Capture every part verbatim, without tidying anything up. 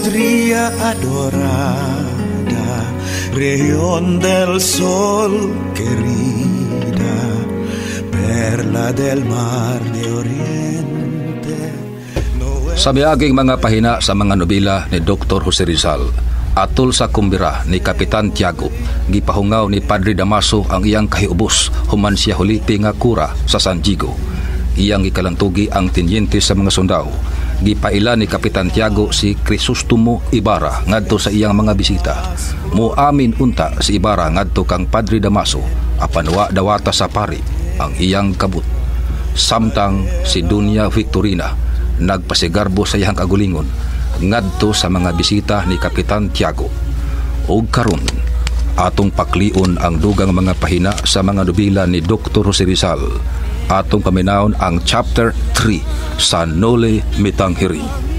patria adorada, región del sol querida, perla del mar de oriente. Sa miaging mga pahina sa mga nobela ni Doctor Jose Rizal, atol sa kumbira ni Kapitan Tiago, gipahungaw ni Padre Damaso ang iyang kahiubos human siya hulipi nga kura sa San Diego. Iyang ikalantugi ang tenyente sa mga sundao. Gipaila ni Kapitan Tiago si Crisostomo Ibarra ngadto sa iyang mga bisita. Muamin unta si Ibarra ngadto kang Padre Damaso apan wa dawata sa pari ang iyang kabut. Samtang si Dunya Victorina nagpasigarbo sa iyang kagulingon ngadto sa mga bisita ni Kapitan Tiago. Og karon atong paklion ang dugang mga pahina sa mga nobela ni Doctor Jose Rizal. Atong paminawon ang chapter three sa Noli Me Tangere.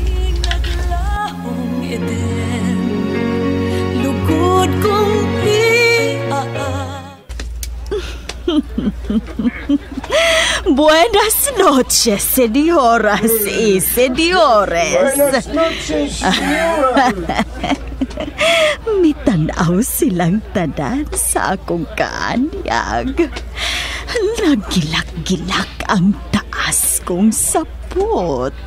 Lugod kong Buenas noches, señoras y señores. Buenas noches, señora. Mitanaw silang tanan sa akong kaanyag. Nagilak-gilak ang taas kong sapot.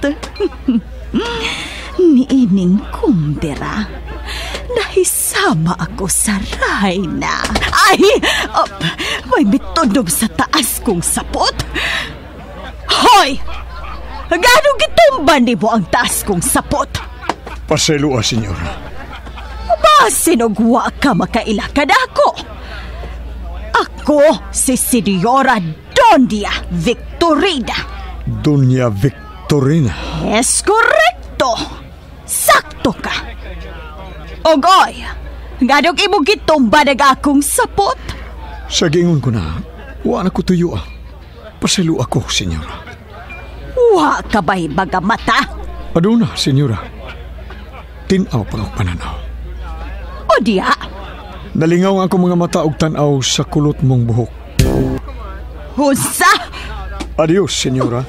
Niining kumbira, nahisama ako sa rayna. Ay! Oh, may bitunog sa taas kong sapot. Hoy! Gano'ng gitumban ni mo ang taas kong sapot? Paselua, senyora. Ba, sinugwa ka makailakad ako? Ako si Senyora Doña Victorina. Doña Victorina? Es correcto. Sakto ka. Ogoy, ganong imo gitumba nag akong sapot? Sa gingon ko na, wa na ko tuyo ah. Paselu ako, senyora. Wa ka ba'y baga mata? Aduna, senyora. Tinaw pang ako pananaw. O diya? Nalingaw ako mga mata og tanaw sa kulot mong buhok. Husa! Adios, senyora.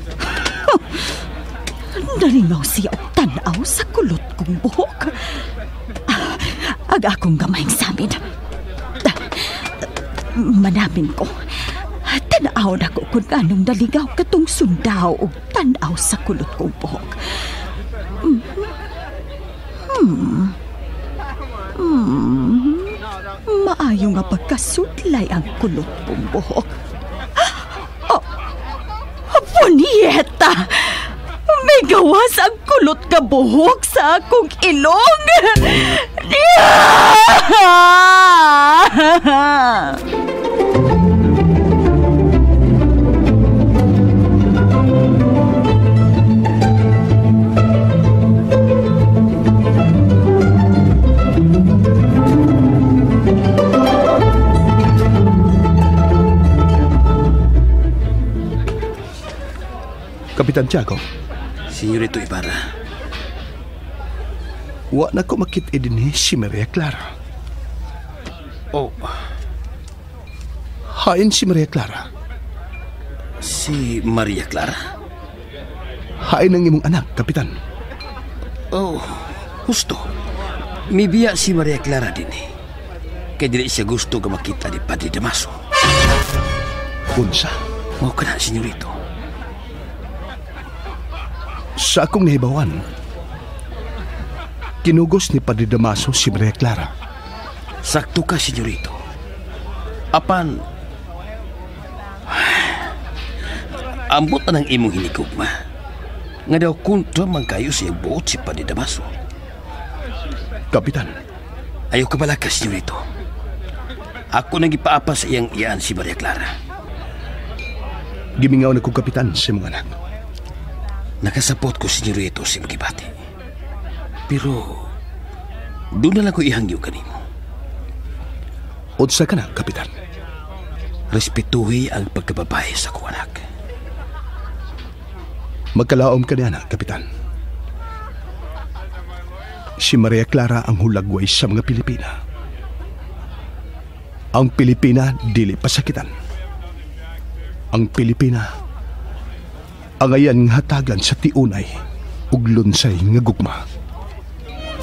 Nalingaw siya og tanaw sa kulot kong buhok. Ag akong gamayng samin. Manamin ko. Tanaw na ko kung anong naligaw katong sundao og tanaw sa kulot kong buhok. Hmm. Hmm. Hmm. Maayo nga pagkasudlay ang kulot kong buhok. Oh, Punieta! May gawas ang kulot ka buhok sa akong ilong! Kapitan Tiago. Senyorito Ibarra. Wa na ko makit din si Maria Clara. Oh. Hain si Maria Clara. Si Maria Clara? Hain ang imong anak, Kapitan. Oh, gusto. Mibiya si Maria Clara din eh. Kaya dili siya gusto ka makita ni Padre Damaso. Unsa? Mao ka na, senyorito. Sa akong nahibawan, kinugos ni Padre Damaso si Maria Clara. Sakto ka, senyorito. Apan, ambot na ng imong hinikugma. Nga daw kuntra man kayo sa iyang buot si Padre Damaso. Kapitan. Ayaw ka bala ka, senyorito. Ako nang ipaapa sa iyang iyaan si Maria Clara. Gimingaw na kong kapitan sa mga anak. Nakasapot ko, senyorito, si Magibati. Pero, doon na lang ko ihangyo kanimo. Unsa ka na, Kapitan? Respetuhi ang pagkababae sa ko, anak. Magkalaom ka niya, Kapitan. Si Maria Clara ang hulagway sa mga Pilipina. Ang Pilipina dili pasakitan. Ang Pilipina ang ayan hatagan sa tiunay ug lunsay nga gugma.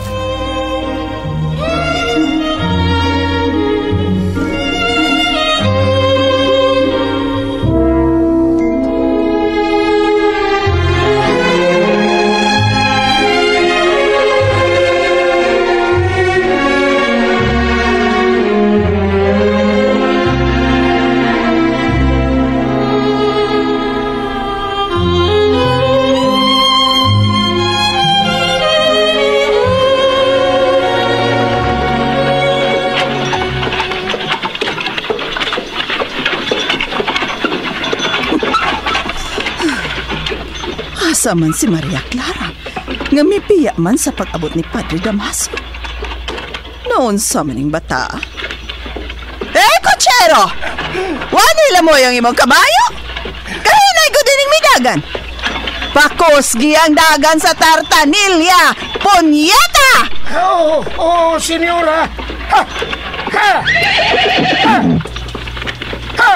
Asa man si Maria Clara nga mipiya man sa pag-abot ni Padre Damaso. Noon sa maning bata. Eh, kotsero! Wanila mo yung imong kabayo? Kahinay ko dining midagan. Pakusgi ang dagan sa Tartanilla, punyeta! Oh, oh, senyora! Ha! Ha! Ha! Ha!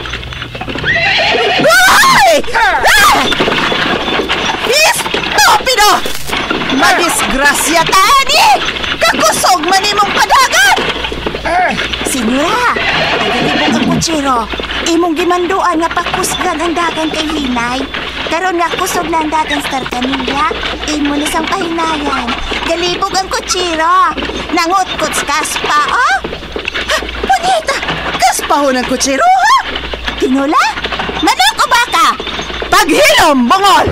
Ay! Ah! Estupido! Madisgrasya tani! Kakusog man imong padagan! Senyora, nagalibog ang kutsero. Imong gimanduan nga pakusgan ang dagan kay Hinay. Karon nga kusog na ang dagan sa Tartanilla. Imo na sang kahinayan. Galibog ang kutsero. Nangot-kot sa kaspa, oh? Ha, punita! Kaspa ho ng kutsero, ha? Tinula? Manok o baka? Paghilom, bungol!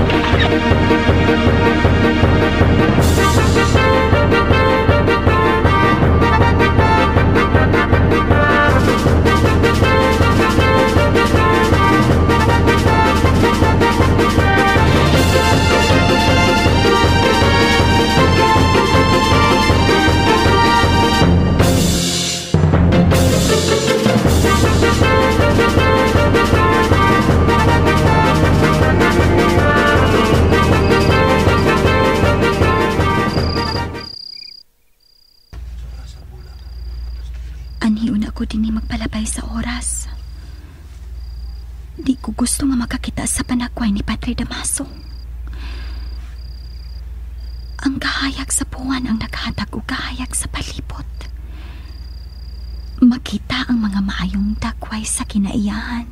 Anhiun ako din ni magpalabay sa oras. Di ko gusto nga makakita sa panakway ni Padre Damaso. Ang kahayag sa buwan ang naghatag o kahayag sa palibot. Makita ang mga maayong dakway sa kinaiyahan.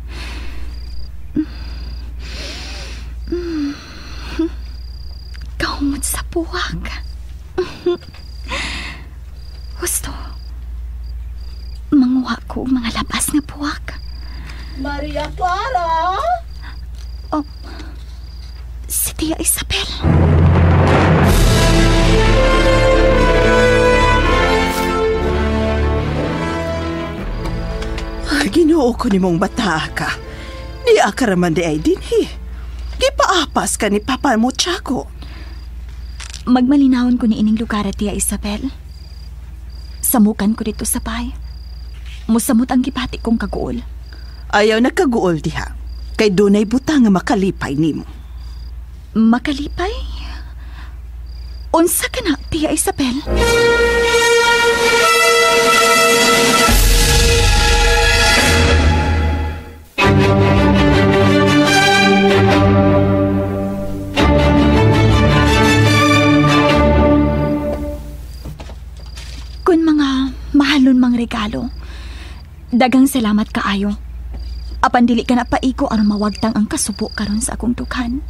Mm. Mm. Kahumot sa buwag. Gusto manguha ko mga labas nga buwag. Maria Clara? Oh, si Tia Isabel. Ginoo ko ni mong bata ka. Di akaraman di ay din, he. Di paapas ka ni Papa mo, Tiago. Magmalinawon ko ni ining lugar, Tia Isabel. Samukan ko dito sa bahay. Musamot ang gipati kong kaguol. Ayaw na kaguol diha. Kay dunay butang nga makalipay nimo. Makalipay? Unsa ka na, Tia Isabel? Kung mga mahalon mang regalo, dagang salamat kaayo. Apan dili ka na paiko aron mawagtang ang kasubo karon sa akong dukhan.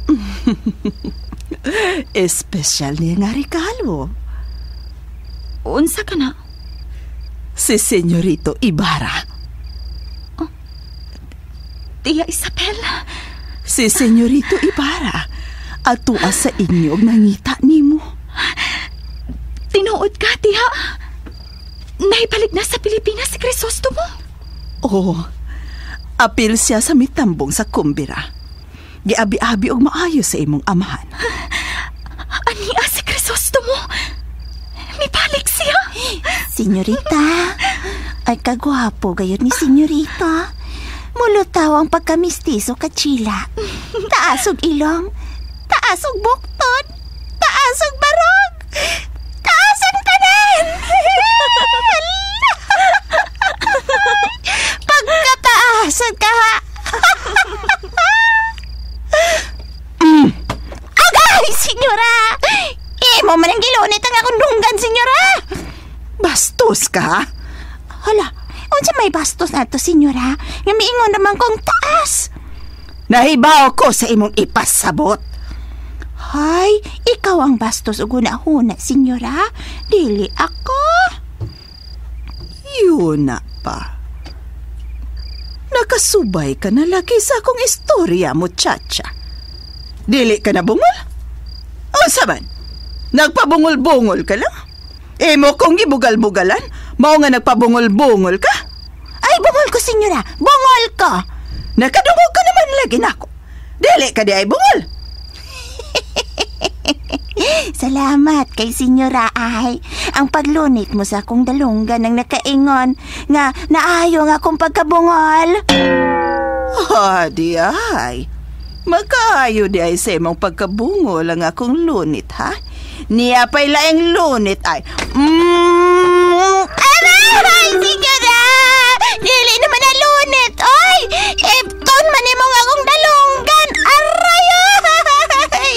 Espesyal niya nga regalo. Unsa ka na? Si Senyorito Ibarra. Oh, Tia Isabel. Si Senyorito Ibarra. Atua sa inyo nangita nimo. Tinuod ka, Tia. Naibalik na sa Pilipinas si Crisostomo. Oh, apil siya sa mitambong sa kumbira. Giabi-abi og maayo sa imong amahan. Ania si Crisostomo? Mibalik siya? Senyorita, ay kagwapo gayod ni senyorita. Mulutaw ang pagkamistiso kachila. Taasog ilong, taasog bukton, taasog barog, taasog tanan. Pagkataasog ka ha. mm. Agay, senyora! Imo man ang gilunit ang akong dunggan, senyora! Bastos ka? Hala, unsa may bastos na to, senyora? Nga miingon naman kong taas. Nahibaw ko sa imong ipasabot. Hay, ikaw ang bastos ug una-una, senyora. Dili ako. Yun na pa. Nakasubay ka na lagi sa akong istorya, muchacha. Dili ka na bungol? O saban, nagpabungol-bungol ka lang? Imo kong gibugal-bugalan, mao nga nagpabungol-bungol ka? Ay, bungol ko, senyora. Bungol ko. Nakadungog ka naman lagi nako. Dili ka di ay bungol. Salamat kay Senyora ay. Ang paglunit mo sa akong dalunggan ang nakaingon nga naayo nga akong pagkabungol. Ah, di ay. Magkaayo di ay sa imong pagkabungol ang akong lunit, ha? Niya pa'y laing lunit ay. Mmm! Aray! Senyora! Dili naman na lunit, oy! Ipton man imong akong dalunggan! Aray! Ay!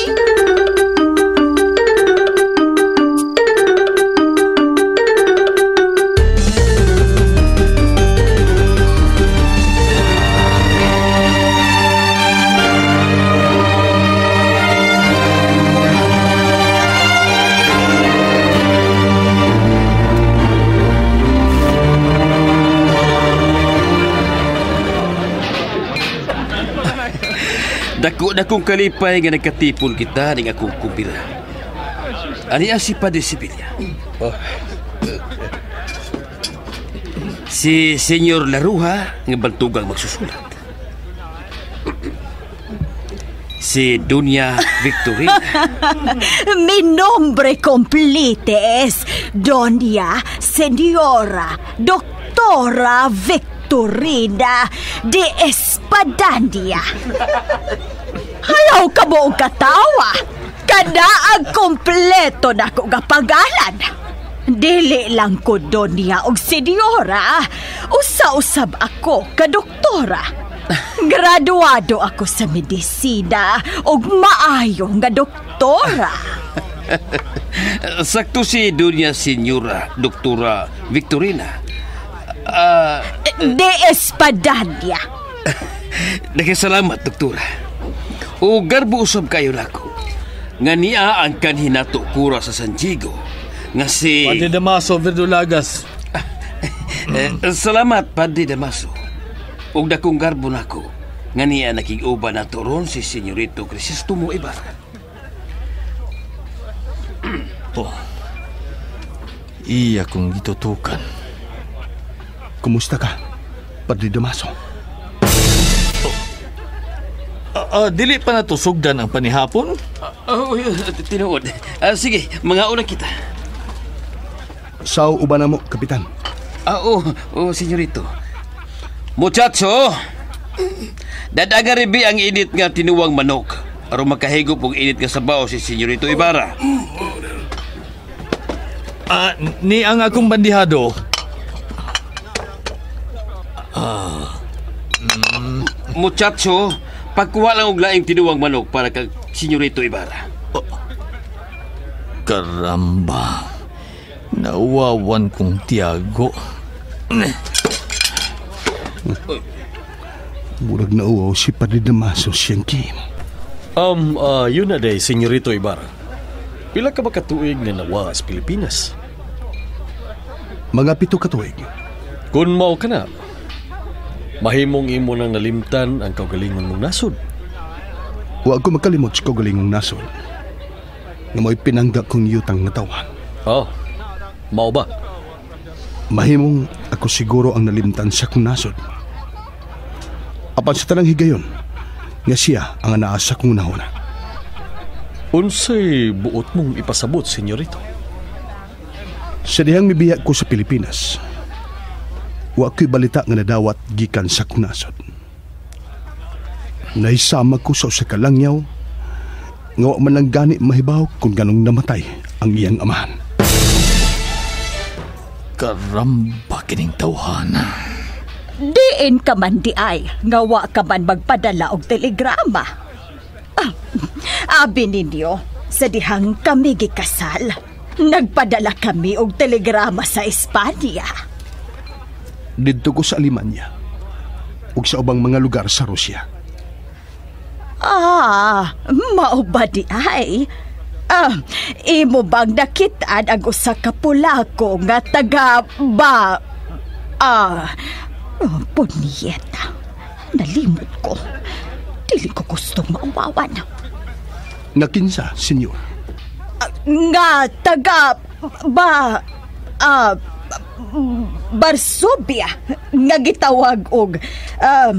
Dako-dakong kalipay nga nagkatipon kita ning akong kumbira. Ani ang si Padre Sibilia? Oh. Si Senyor Laruha nga bantugang magsusulat. Si Dunya Victorina. Mi nombre completo es Doña Señora Doctora Victorina de Espadandia. Halaw ka mo katawa. Kada ang kompleto na ko kapagalan. Dili lang ko Doña og Senyora. Usa-usab ako ka doktora. Graduado ako sa medisina og maayo nga doktora. Sakto si Dunya Senyora Doktora Victorina. Uh, de Espadandia. Nagkasalamat, doktora. O garbo usab kayo nako. Nga niya ang kanhinato kura sa San Diego. Nga si... Padre Damaso Verdolagas. eh, salamat, Padre Damaso. O dakong garbo nako. Nga niya nakig-uba na toron si Senyorito Crisostomo Ibarra. Oh. Iya kong gitutukan. Kumusta ka, Padre Damaso? Uh, uh, dili pa na to sugdan ang panihapon? Uh, oh, tinuod. Uh, sige, mga una kita. Sao uba na mo, Kapitan? Ah, oh, oh, senyorito. Muchacho, dadaga ribi ang init nga tinuwang manok. Aron makahigop og init nga sabaw si Senyorito Ibarra. Ah, uh, ni ang akong bandihado. Ah. Mm, muchacho, pagkuha lang og laing tinuwang manok para kag Senyorito Ibarra. Oh. Karamba. Nauwawan kong Tiago. Murag nauwaw si Padre Damaso siyang Kim. Um, uh, yun na day, Senyorito Ibarra. Pila ka ba katuig na nawa sa Pilipinas? Mga pito katuig. Kung mao ka na, mahimong imo nang nalimtan ang kaugalingon mong nasod. Huwag ko makalimot sa kaugalingong nasod. Nga mo'y pinangga kong yutang natawan. Oh, mao ba? Mahimong ako siguro ang nalimtan sa kong nasod. Apan sa tanang higayon, nga siya ang anaasa kong nahuna. Unsay buot mong ipasabot, senyorito? Sa dihang mibiya ko sa Pilipinas, wa ko'y balita nga nadawat gikan sa kong nasod. Naisama ko sa usa ka langyaw, nga wa man lang gani mahibaw kung ganong namatay ang iyang amahan. Karamba kining tawhana. Diin ka man di ay, nga wa ka man magpadala og telegrama. Ah, abi ninyo, sa dihang kami gikasal, nagpadala kami og telegrama sa Espanya. Didto ko sa Alemanya, ug sa ubang mga lugar sa Rusya. Ah, mao ba di ay? Ah, imo bang nakitaan ang usa ka Polako nga taga ba... Ah, oh, Ponieta. Nalimot ko. Dili ko gustong mauwawan. Nakinsa, senyor? Uh, nga taga ba... Ah... Varsovia nga gitawag og um,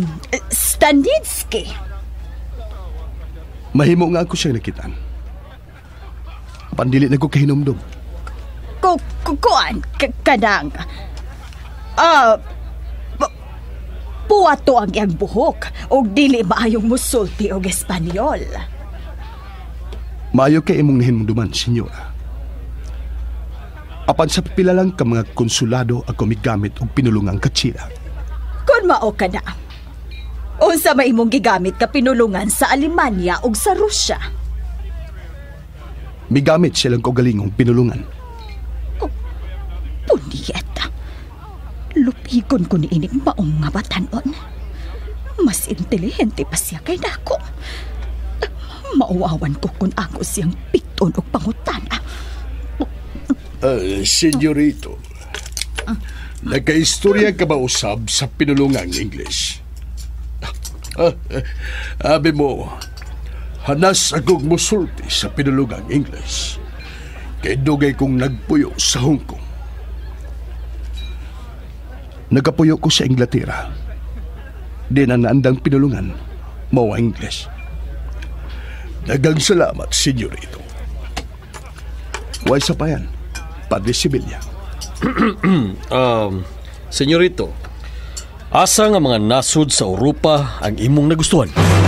Stanitsky. Mahimo nga ako siya nakitaan. Pandili na ko kahinumdum. Kukuan, kadang. Ah, uh, puwato ang iyang buhok o dili maayong musulti og Espanyol. Maayo kay imong nahinumduman, senyora. Apan sa pipila lang ka mga konsulado ako migamit og pinulungang katsira. Kung mao ka na, unsa may imong gigamit ka pinulungan sa Alemanya ug sa Rusya? Migamit silang kaugalingong pinulungan. Oh, punyeta. Lupigon ko ni ining maong nga batanon. Mas intelihente pa siya kay nako. Mauawan ko kung ako siyang piton o pangutana. Uh, senyorito, nagkaistorya ka ba usab sa pinulungang English? Uh, uh, abi mo, hanas agog musulti sa pinulungang English. Kay dugay kong nagpuyo sa Hong Kong. Nagapuyo ko sa Inglaterra. Di na naandang pinulungan, mawa English. Dagang salamat, senyorito. Huwag sa payan, Padre Sibilya. um, senyorito, asa nga mga nasud sa Europa ang imong nagustuhan?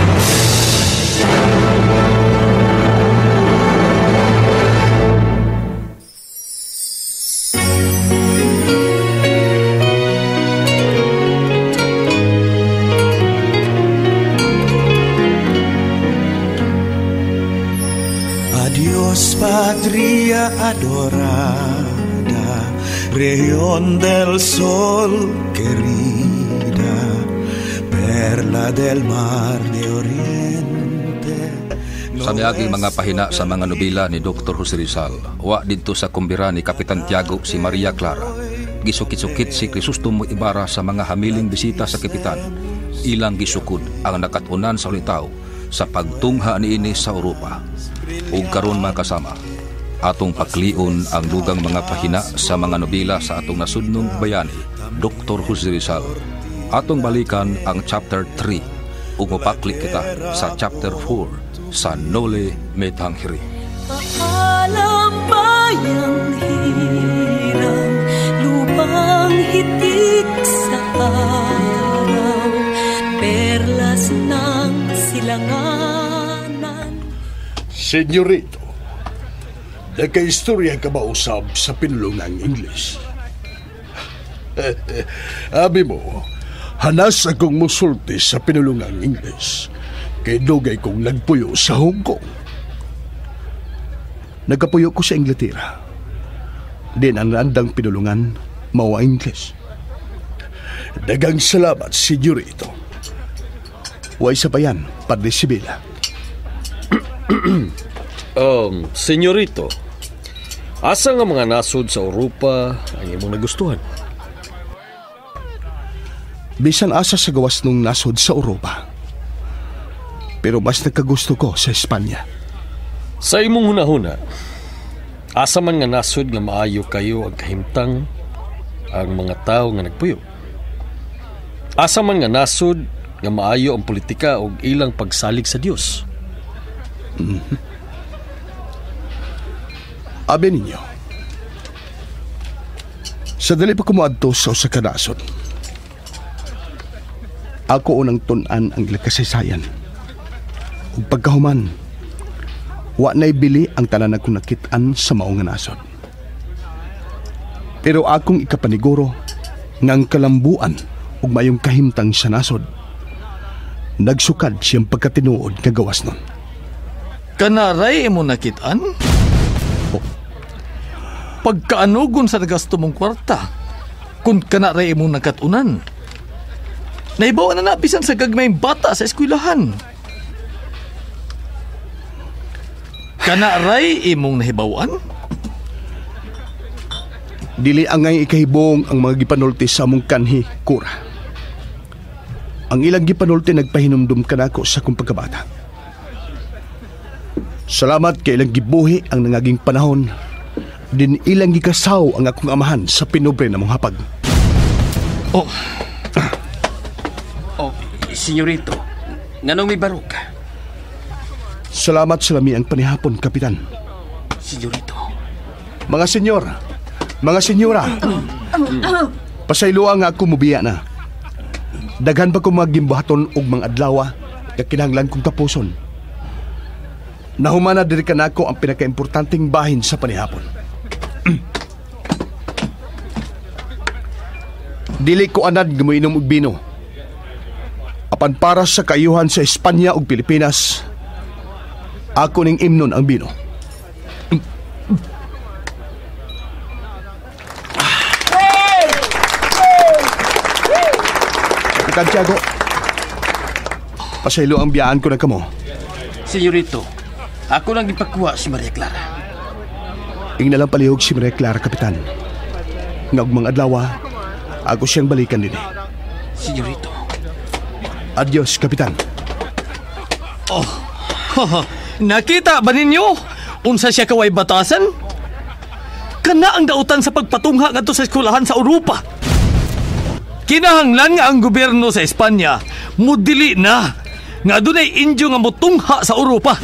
Adios patria adorada, región del sol querida, perla del mar de oriente. Sa miaging mga pahina sa mga nobela ni Doktor Jose Rizal, wa dito sa kumbira ni Kapitan Tiago si Maria Clara, gisukit-sukit si Crisostomo Ibarra sa mga hamiling bisita sa kapitan. Ilang gisukod ang nakatunan sa ulitaw sa pagtungha niini sa Europa. Ug karon mga kasama, atong paklion ang dugang mga pahina sa mga nobela sa atong nasudnong bayani, Doktor Jose Rizal. Atong balikan ang chapter three ug mopaklik kita sa chapter four sa Noli Me Tangere. Paalam bayang hirang, lupang hitik sa araw, perlas ng silanganan. Senyorito, nagkaistorya ka ba usab sa pinulungang English? Abi mo, hanas akong musulti sa pinulungang English, kay dugay kong nagpuyo sa Hong Kong. Nagkapuyo ko sa Inglaterra. Din ang naandang pinulungan, mawa English. Dagang salamat, senyorito. Huwag sa bayan, Padre Sibilya. um, senyorito, asa nga mga nasod sa Europa ang imong nagustuhan? Bisan asa sa gawas nung nasod sa Europa. Pero mas nagkagusto ko sa Espanya. Sa imong hunahuna, asa man nga nasod nga maayo kayo ang kahimtang ang mga tao nga nagpuyo? Asa man nga nasod nga maayo ang politika o ilang pagsalig sa Dios? Mm-hmm. Abi ninyo, sa dali pa kumuadto sa usa ka nasod, ako unang tun-an ang ilang kasaysayan. Ug pagkahuman, wa na'y bili ang tanan akong nakit-an sa maong nga nasod. Pero akong ikapaniguro ngang kalambuan ug mayong kahimtang sa nasod, nagsukad siyang pagkatinuod nga gawas nun. Kanaray imo nakitaan? Oh. Pagkaanugon sa nagasto mong kwarta, kung kanaray imo nakatunan, naibawa na napisan sa gagmayng bata sa eskwelahan. Kanaray imong nahibawan? Dili angay ikahibong ang mga gipanulti sa among kanhi, Kura. Ang ilang gipanulti nagpahinumdum kanako sa akong pagkabata. Salamat kay ilang gibuhi ang nangaging panahon, din ilang gikasaw ang akong amahan sa pinobre na mong hapag. Oh. Oh, senyorito, nganong may barok ka? Salamat sa lami ang panihapon, Kapitan. senyorito. Mga senyor, mga senyora, pasayloa nga ako mubiya na. Daghan pa ko magimbahaton og mga adlaw kag kinahanglan kong tapuson. Nahumana diri ka nako ang pinakaimportanteng bahin sa panihapon. Dili ko anad nga moinom og bino. Apan para sa kayuhan sa Espanya ug Pilipinas, ako ning imnon ang bino. Kapitan Tiago, pasaylo ang biyaan ko na kamo. Senyorito, ako lang ipakuha si Maria Clara. Ing nalang palihog si Maria Clara, Kapitan. Nga mga adlaw, ako siyang balikan din eh. Senyorito. Adios, Kapitan. Oh, nakita ba ninyo? Unsa siya kaway batasan? Kana ang dautan sa pagpatungha ngadto sa eskwelahan sa Europa. Kinahanglan nga ang gobyerno sa Espanya mudili na nga dunay Indio nga motungha sa Europa.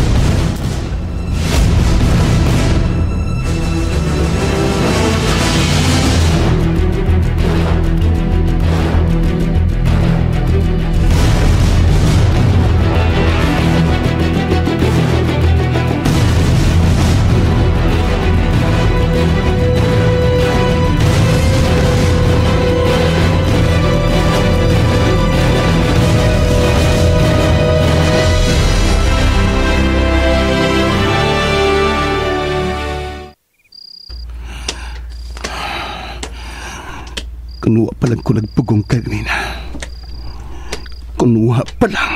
Kunuha pa lang ko nagpugong kanina. Kunuha pa lang.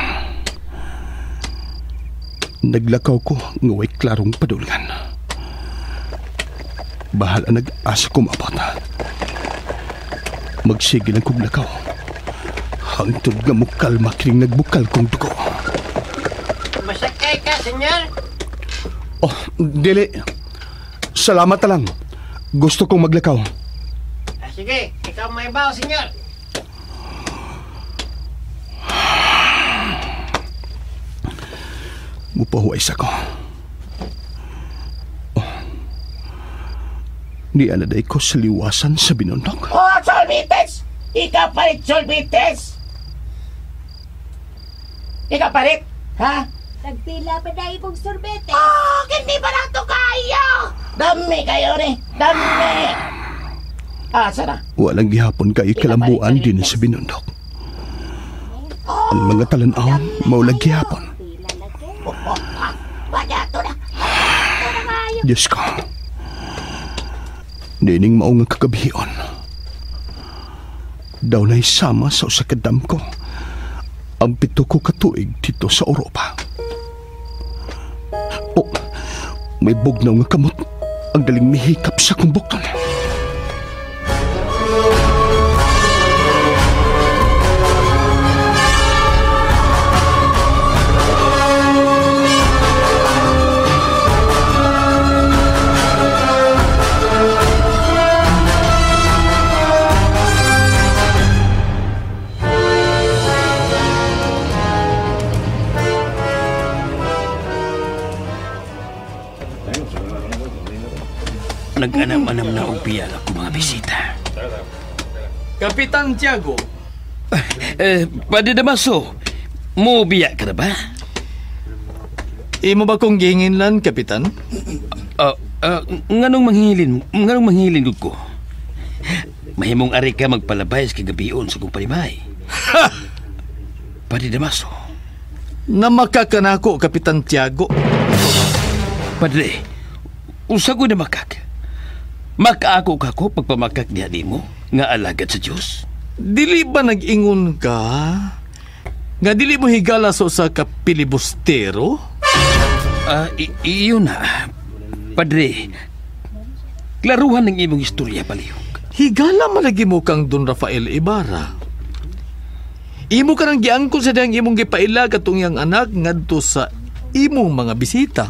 Naglakaw ko nga way klarong padulgan. Bahala nag-asa ko mabata. Magsige lang kong lakaw. Hangtod nga mukalma kining nagbukal kong dugo. Masakay ka, senyor? Oh, dili. Salamat na lang. Gusto kong maglakaw. Sige, ikaw may baw, senyor. Mupahuwais ako. Oh. Di anaday ko sa liwasan sa binundok. Oh, Solvites! Ikaw palit, Solvites! Ikaw palit, ha? Nagpila pa na ibong sorbete. Oh, hindi ba na ito kayo? Dami kayo, ni. Dami! Ah, sana. Walang gihapon kayo kalambuan din sa binundok. Ang mga talan-aon, maulag gihapon. Diyos ko. Dining maong nga kagabihion. Daw na'y sama sa usakadam ko ang pito ko katuig dito sa Europa. Oh, may bugnaw nga kamot ang daling mihikap sa kong bukton. Nag-anam-anam na ubiya ako mga bisita. Kapitan Tiago. Eh, Padre Damaso, mo ubiya ka na ba? Imo ba kong gihinginlan, Kapitan? Uh, uh, nganong manghilin, nganong manghilin ko? Mahimong ari ka magpalabayas kagabion sa kong palimay. Ha! Padre Damaso. Namaka ka na ako, Kapitan Tiago. Padre, usa ko na makak. Makaako ka ko pagpamakak niya di mo nga alagad sa Diyos. Dili ba nag-ingon ka nga dili mo higala sa usa ka pilibustero? Ah, uh, iyo na. Padre, klaruhan ng imong istorya palihog. Higala malagi mo kang Don Rafael Ibarra. Imo ka nang giangkon sa diyang imong gipaila katong iyang anak ngadto sa imong mga bisita.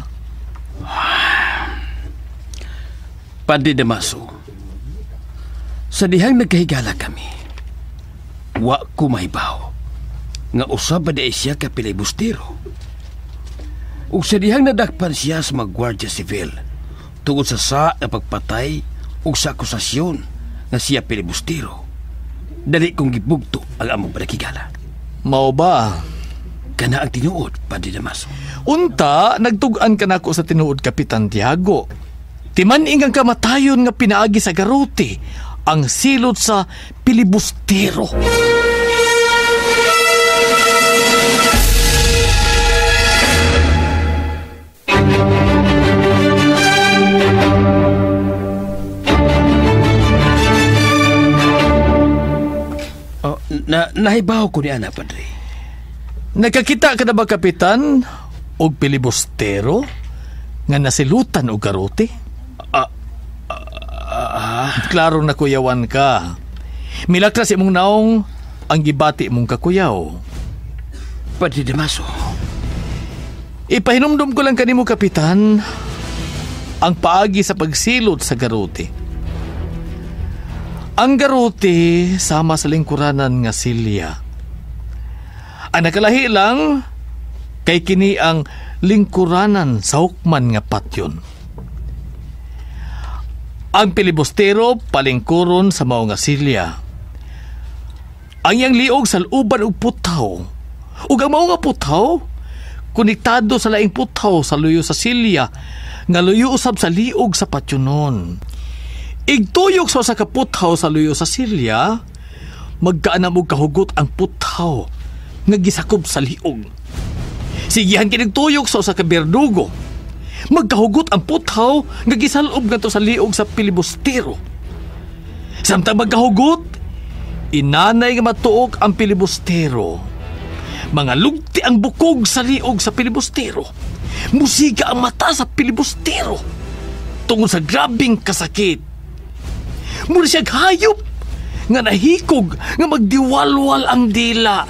Padre Damaso, sa dihang nagkahigala kami, wa ko mahibaw nga usab ba di siya ka pilibustero. Ug sa dihang nadakpan siya sa mga Guardia Civil tungod sa sa nga pagpatay ug sa akusasyon nga siya pilibustero. Dali kong gibugto ang among panakigala. Mao ba? Kana ang tinuod, Padre Damaso. Unta, nagtugan ka na ako sa tinuod, Kapitan Tiago. Timan ingang kamatayon nga pinaagi sa garuti ang silot sa pilibustero. Oh, na nahibaw ko ni ana, Padre. Nakakita ka na ba, Kapitan, og pilibustero nga nasilutan og garuti? Ah, ah, Klaro na kuyawan ka. Milakras imong naong ang gibati mong kakuyaw. Padre Damaso. Ipahinumdum ko lang kanimo, Kapitan, ang paagi sa pagsilot sa garuti. Ang garuti sama sa lingkuranan nga silya. Ang nakalahi lang kay kini ang lingkuranan sa hukman nga patyon. Ang pilibustero palingkuron sa mao nga silya. Ang yang liog sa uban og putaw. Ug ang mao nga putaw konektado sa laing putaw sa luyo sa silya nga luyo usab sa liog sa patyonon. Igtuyok sa sa kaputhaw sa luyo sa silya, magkaanam og kahugot ang puthaw nga gisakob sa liog. Sigihan kinigtuyok sa sa kaberdugo, magkahugot ang puthaw nga gisalob ngadto sa liog sa pilibustero. Samtang magkahugot, inanay nga matuog ang pilibustero. Mga lugti ang bukog sa liog sa pilibustero. Musiga ang mata sa pilibustero tungod sa grabing kasakit. Muna siya hayop nga nahikog nga magdiwalwal ang dila.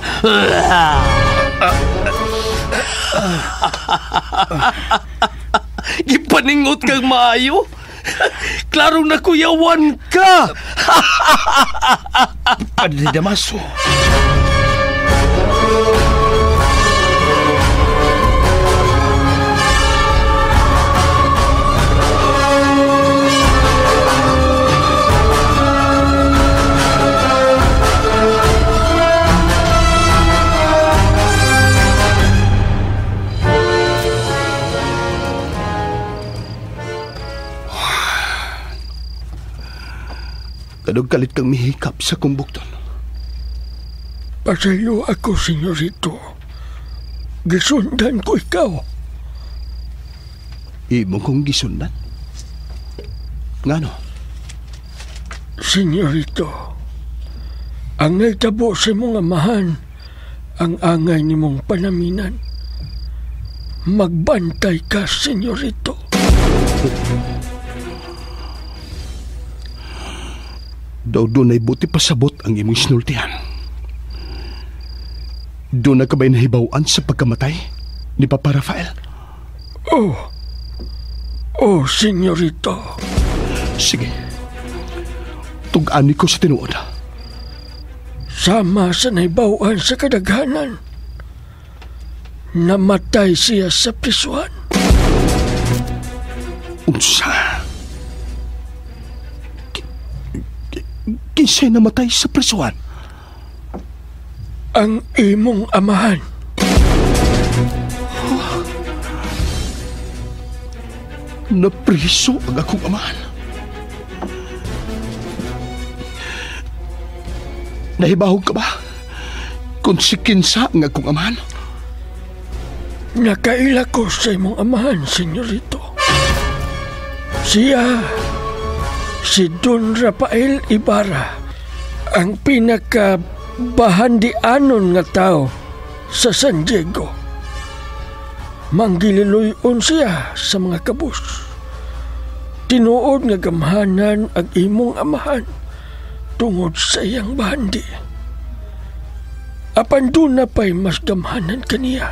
Gipaningot kang maayo. Klarong nakuyawan ka. Padre Damaso. Kadog kalit kang mihikap sa kumbukton. Pasayo ako, senyorito. Gisundan ko ikaw. Imo kong gisundan? Ngano? Senyorito, ang naitabo sa mong amahan, ang angay ni mong panaminan. Magbantay ka, senyorito. Daw doon ay buti pasabot ang imong sinultihan. Doon na ka ba'y nahibawaan sa pagkamatay ni Papa Rafael? Oh, oh, senyorito. Sige, tug-ani ko sa tinuod. Sama sa nahibawaan sa kadaghanan, namatay siya sa prisuhan. Unsa? Kinsay namatay sa prisuhan? Ang imong amahan. Oh. Napriso ang akong amahan. Nahibahog ka ba kung si kinsa ang akong amahan? Nakaila ko sa imong amahan, senyorito. Siya, si Don Rafael Ibarra, ang pinakabahandianon nga tao sa San Diego. Manggililuyon siya sa mga kabus. Tinuod nga gamhanan ang imong amahan tungod sa iyang bahandi. Apan doon na pa'y mas gamhanan kaniya.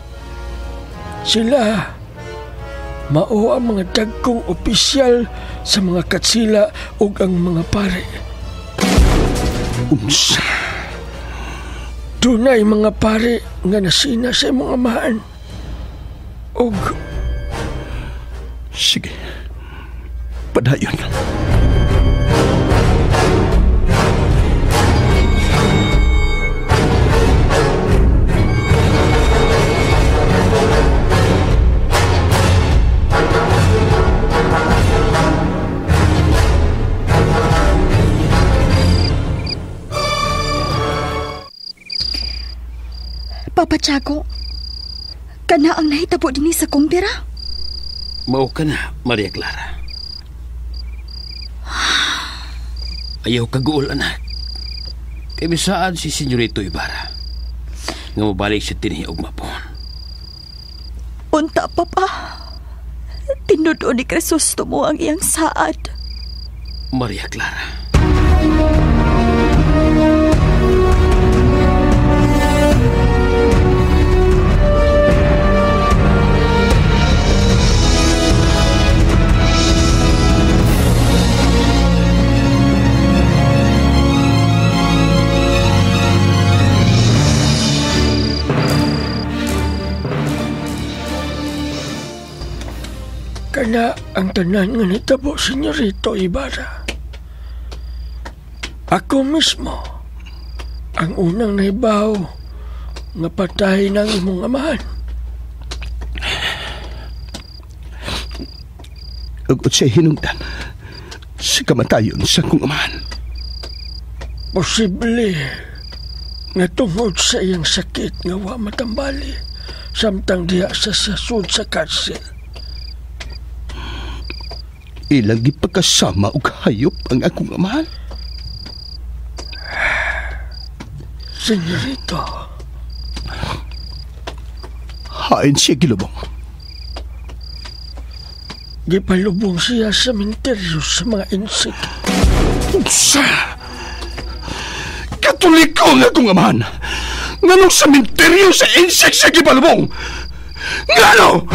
Sila, mao ang mga dagkong opisyal sa mga katsila ug ang mga pare. Unsa? Dunay mga pare nga nasina sa imong amahan. Og sige. padayon. Papa Tiago, kana ang nahitabo din sa kumbira? Mao ka na, Maria Clara. Ayaw kaguol, anak. Kay bisaan si Senyorito Ibarra nga mabalik siya tinihi og mapon. Unta, Papa. Tinudo ni Crisostomo ang iyang saad. Maria Clara. Kana ang tanan nga nitabo, Senyorito Ibarra. Ako mismo ang unang naibaw nga patay ng imong amahan. Ug siya hinungdan sa kamatayon sa kong amahan. Posible nga tungod sa iyang sakit nga wa matambali samtang diha sa sasud sa karsel. Ilang gipagkasama og hayop ang akong amahan. Senyorito, hain siya gilubong. Gipalubong siya sa menteryo sa mga insik. Sa Katoliko ang akong amahan. Nganong sa menteryo sa insik siya gipalubong? Ngano?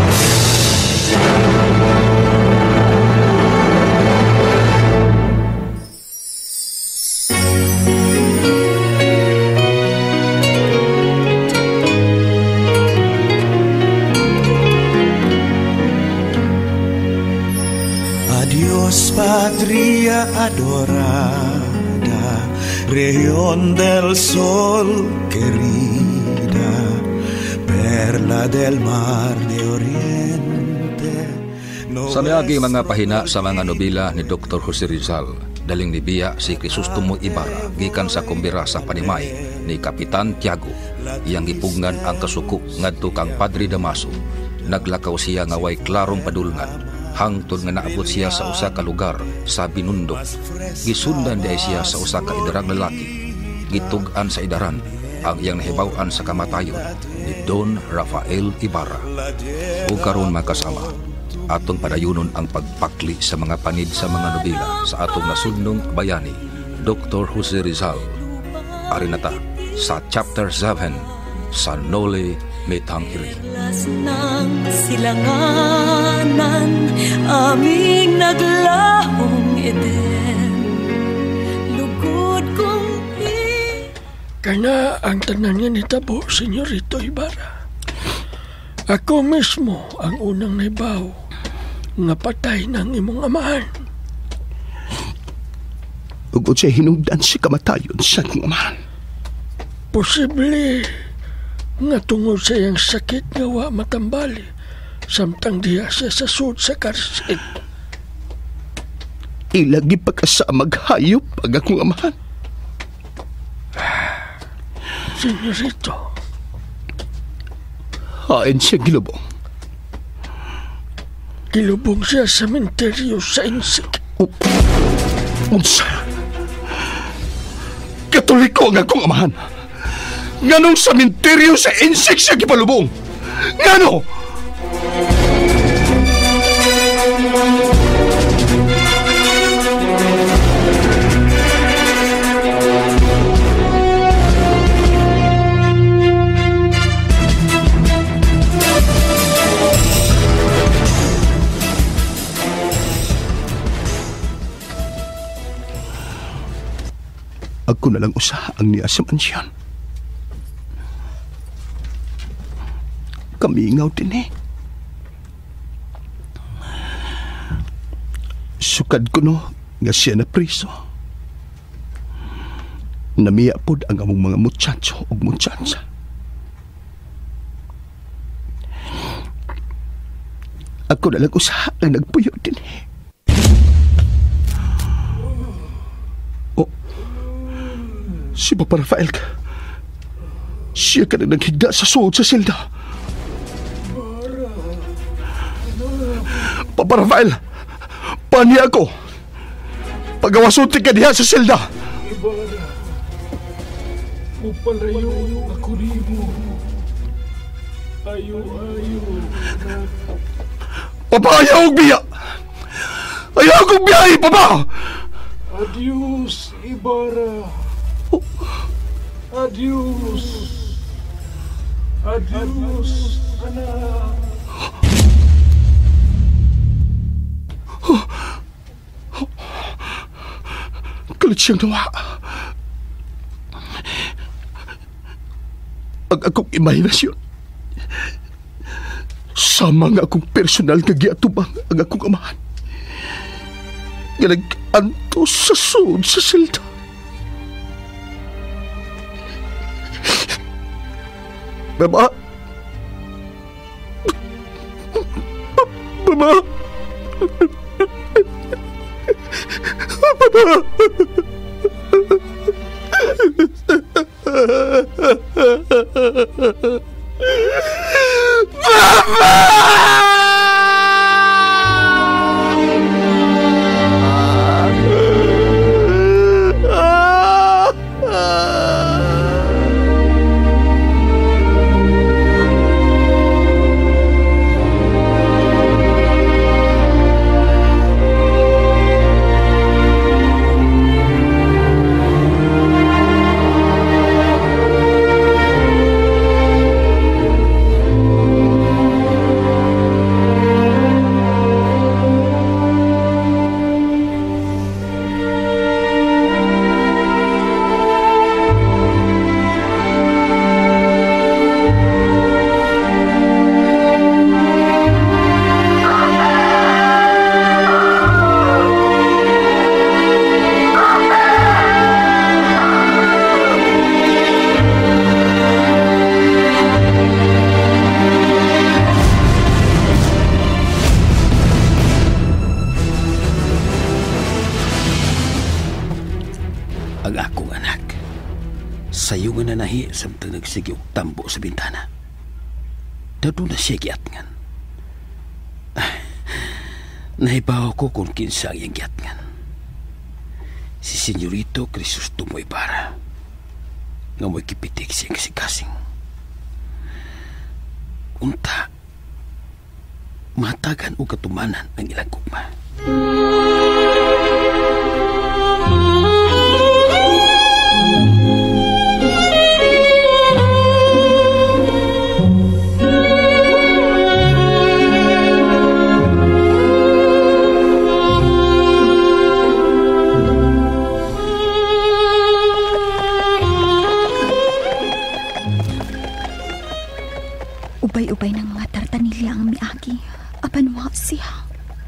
Patria adorada, región del sol querida, perla del mar de oriente. No sa miagi mga pahina sa mga nobela ni Doctor Jose Rizal, daling nibiya si Crisostomo Ibarra gikan sa kumbira sa Panimay ni Kapitan Tiago, iyang gipugngan ang kasuko ngadto kang Padre Damaso. Naglakaw siya nga way klarong padulngan hangtod nga naabot siya sa usa ka lugar sa Binondo. Gisundan diay siya sa usa ka idarang lalaki. Gitug-an sa idaran ang iyang nahibaw-an sa kamatayon ni Don Rafael Ibarra. Ug karon makasama atong padayunon ang pagpakli sa mga panid sa mga nobela sa atong nasudnong bayani, Doctor Jose Rizal. Ari na ta sa Chapter seven sa Noli Me Tangere. Las ng silanganan, aming naglahong Eden. Lugod kong i... Kana ang tanan nga nitabo, Senyorito Ibarra. Ako mismo ang unang naibaw nga patay ng imong amahan. Ug siya hinungdan si kamatayon sa kong amahan. Posible nga tungod sa iyang sakit nga wa matambali samtang diha siya sa sud sa karsel. Ilagi pagkasamag hayop ang akong amahan. Senyorito, hain siya gilubong. Gilubong siya sa menteryo sa insik. Unsa? Katoliko ang akong amahan. Nganong sa menteryo sa insik siya gipalubong? Ngano? Ako na lang usa ang niya sa mansyon. Kamingaw din eh. Sukad ko no, nga siya na priso. Namiya pod ang among mga muchacho o muchacha. Ako na lang usaha ang nagpuyo din eh. Oh, si Papa Rafael ka. Siya ka na naghigda sa suod sa silda. Papa Rafael, pani ako. Pagawasunti ka diha sa silda. Ibarra, upalayo ako rimo. Ayo-ayo. Papa, ayaw kong biya! Ayaw kong biyahe, Papa! Adios, Ibarra. Adios. Adios, anak. Kalit siyang nawa. Ang akong imahinasyon. Sama nga akong personal nga giatubang ang akong amahan. Nga nag-anto sa suod sa silda. Mama! Mama! Mama! Ang akong anak, sayo nga nanahi samtang nagsigi og tambo sa bintana. Dado na siya giatngan. Ah, nahibaw ko kung kinsa ang iyang giatngan. Si Senyorito Crisostomo Ibarra, nga mo'y kipitik siyang kasing-kasing. Unta, matagan o katumanan ang ilang gugma. Ubay-ubay ng mga tartanilya ang miagi. Apanwa siya.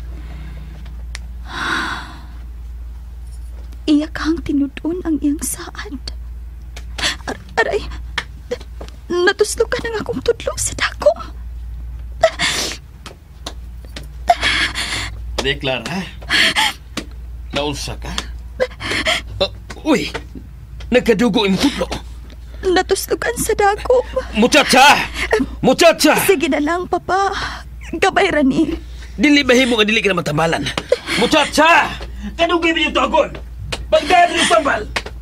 Iyak kang tinudon ang iyang saad. Ar aray, natuslo ka ng akong tudlo sa dako. Deklara, naunsa ka? Uh, uy, nagkadugo yung tudlo. Natuslukan sa dako. Muchacha! Muchacha! Sige na lang, Papa. Gabay rani. Dili bahimo nga dili ka na matambalan. Muchacha! Kanugay mo yung tagon! Pagdaan yung tambal!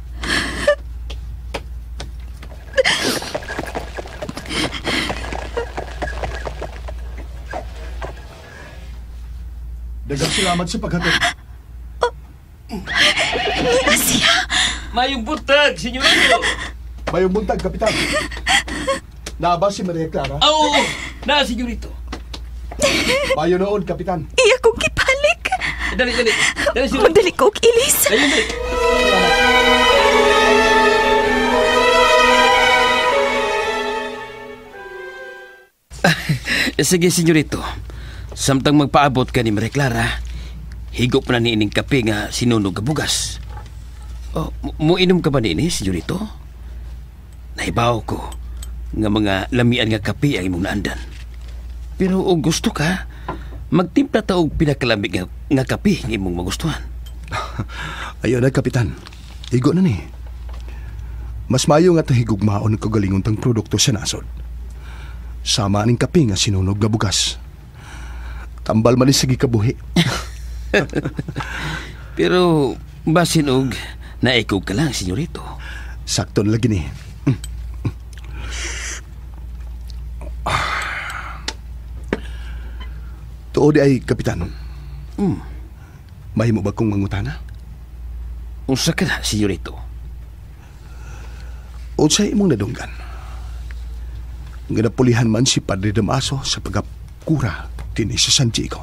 Dagang salamat sa paghatid. Oh. Ni Asia! Mayong buntag, senyorito! Mayong buntag, Kapitan. Naaba si Maria Clara? Oo, na, senyorito. Mayo noon, Kapitan. Iya kong kipalik. Dali, dali. Dali, senyorito. Madali kong ilis. Dali, dali. Sige, senyorito. Samtang magpaabot ka ni Maria Clara, higop na niining kape nga sinunog nga bugas. Oh, mo inom ka ba nini, senyorito? Nahibaw ko nga mga lamian nga kape ang imong naandan. Pero og gusto ka, magtimpla ta og pinakalamig nga, nga kape nga imong magustuhan. Ayaw na, Kapitan. Higo na ni. Mas mayo nga tahigugmaon ng kagalingon tang produkto sa nasod. Sama ning kape nga sinunog nga bugas. Tambal man ni sige kabuhi. Pero basin og naikog ka lang, senyorito. Sakto na lagi ni. Mm. Tuod ay, Kapitan. Mm. Mahimo ba kong mangutana? Unsa ka na, senyorito? O sa'y imong nadunggan. Nga napulihan man si Padre Damaso sa pagkakura din sa San Diego.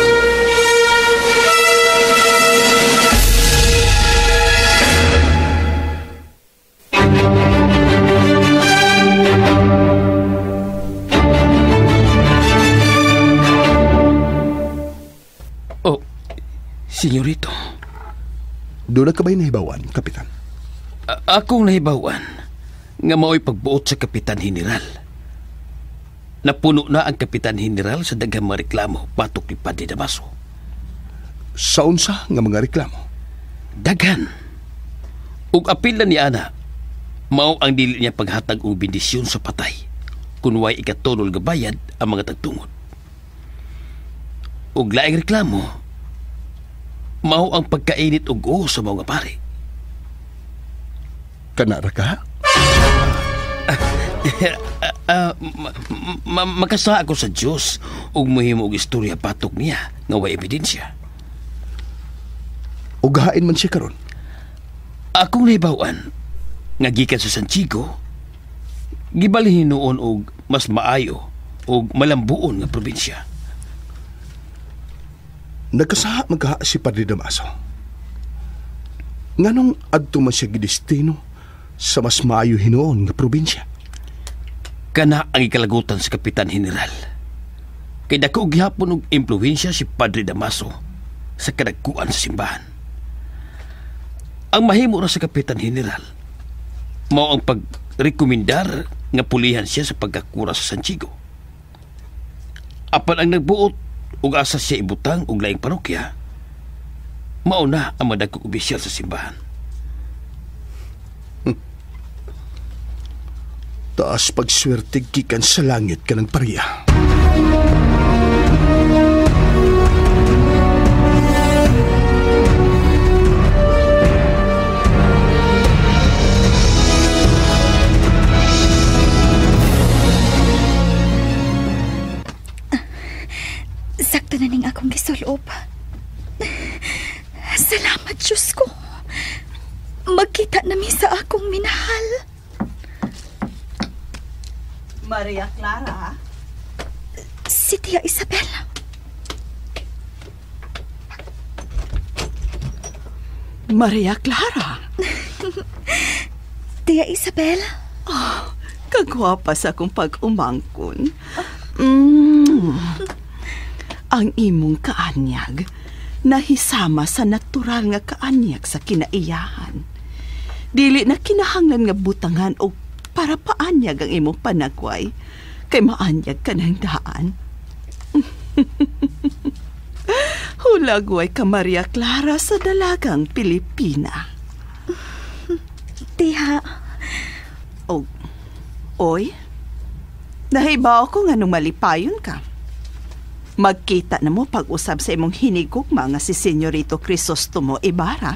Oh, senyorito. Doon na ka ba'y nahibawan, Kapitan? A- akong nahibawan nga mao'y pagbuot sa Kapitan General. Napuno na ang Kapitan General sa daghang mga reklamo patok ni Padre Damaso. Sa unsa nga mga reklamo? Daghan. Ug apil na ni ana, mao ang dili niya paghatag og bendisyon sa patay kun way ikatunol nga bayad ang mga tagtungod. Ug laing reklamo, mao ang pagkainit og o sa mga pare. Kanara ka? Uh, ma- ma- makasa ako sa Diyos ug mohimo og istorya patok niya nga way ebidensya. O gahain man siya karon? Akong nahibawan nga gikan sa Santiago, gibalhin noon og mas maayo og malambuon nga probinsya. Nagkasaha magkaha si Padre Damaso. Nganong adto man siya gidestino sa mas maayo hinuon nga probinsya? Kana ang ikalagutan sa Kapitan General. Kay dako og gihapon og impluwensya si Padre Damaso sa kadagkuan sa simbahan. Ang mahimo ra sa Kapitan General mao ang pagrekomendar nga pulihan siya sa pagkakura sa Santiago. Apan ang nagbuot ug asa siya ibutang og laing parokya, mao na ang madagkong opisyal sa simbahan. Taas pagswerte gikan sa langit ka ng pariya. Sakto na ning akong gisulob. Salamat, Diyos ko. Magkita na mi sa akong minahal. Maria Clara? Si Tia Isabel. Maria Clara? Tia Isabel? Oh, kagwapa sa akong pag-umangkon. Mm. Ang imong kaanyag nahisama sa natural nga kaanyag sa kinaiyahan. Dili na kinahanglan nga butangan o para paanyag ang imong panagway, kay maanyag ka ng daan. Hulagway ka, Maria Clara, sa dalagang Pilipina. Tiha. O, oy, nahibaw ko nga nung malipayon ka. Magkita na mo pag-usab sa imong hinigugma nga si Senyorito Crisostomo Ibarra.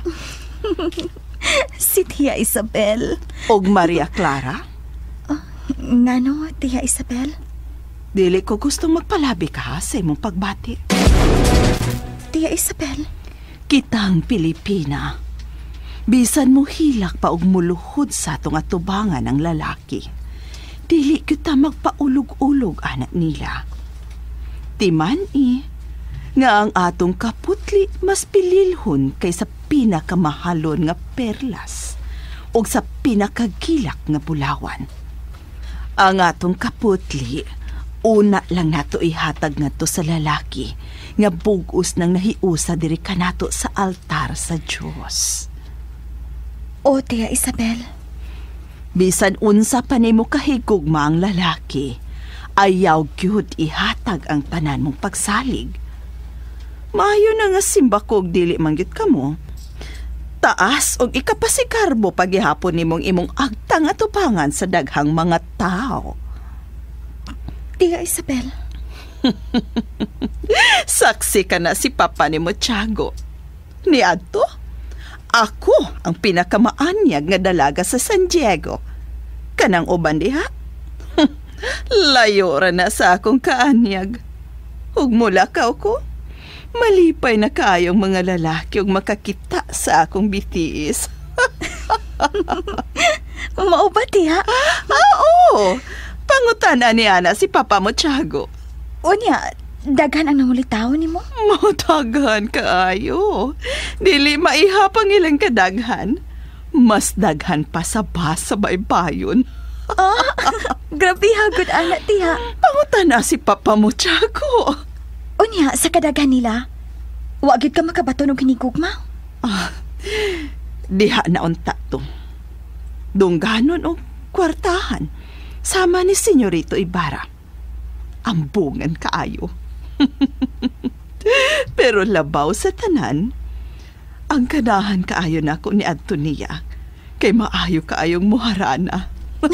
Si Tia Isabel. Og Maria Clara? Uh, ngano, Tia Isabel? Dili ko gustong magpalabi ka sa imong pagbati. Tia Isabel? Kitang Pilipina. Bisan mo hilak pa og muluhod sa atong atubangan ng lalaki. Dili kita magpaulog-ulog anak nila. Timan i, nga ang atong kaputli mas pililhon kaysa pinakamahalon nga perlas o sa pinakagilak nga bulawan. Ang atong kaputli Una lang nato ihatag nga to sa lalaki nga bugos nang nahiusa diri kanato sa altar sa Dios. O, Tia Isabel. Bisan unsa pa nimo kahigugma ang lalaki, ayaw gyud ihatag ang tanan mong pagsalig. Maayo na nga simba kog dili mangyud kamo. Taas og ikapasikarbo paghihapon nimong imong agtang atupangan sa daghang mga tao. Tia Isabel. Saksi ka na si Papa ni mo, Tiago. Ni adto, ako ang pinakamaanyag nga dalaga sa San Diego. Kanang uban diha. Layo ra na sa akong kaanyag. Ug mula ka ko, malipay na kaayong mga lalaki ug makakita sa akong bitiis. Mao ba, Tia? Ah, oo. Pangutan-an ni Ana si Papa mo, Tiago. O niya, daghan ang nangulitaw ni mo? Mataghan kaayo. Dili maihapang ilang kadaghan. Mas daghan pa sa bas sa baybayon. Ah, grabe hagod anak, Tia. Pangutan na si Papa mo, Tiago. O niya, sa kadaghan nila, wagid ka makabaton og hinigugma? Ah, diha na unta to. Dungganon o kwartahan. Sama ni Senyorito Ibarra. Ambungan kaayo. Pero labaw sa tanan, ang kanahan kaayo na ako ni Antonia, kay maayo kaayong muharana.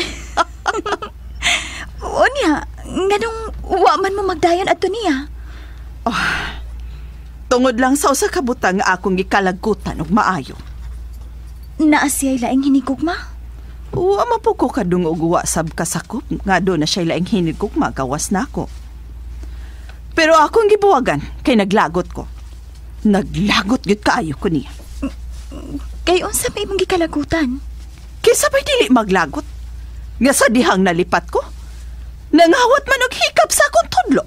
O niya, nganong waman mo magdayon, Antonia? Oh, tungod lang sa usa ka butang nga akong gikalagkutan og maayo. Naa siya'y laing hinigugma? Wa mapuko ka dung og wa sab kasakop nga do na siya laing hinigugma gawas nako. Pero akong gibuwagan kay naglagot ko. Naglagot gyud kaayo ko niya. Kay unsa may imong gikalagutan? Kay sabay dili maglagot. Nga sa dihang nalipat ko, nangawat man og hikap sa akong tudlo.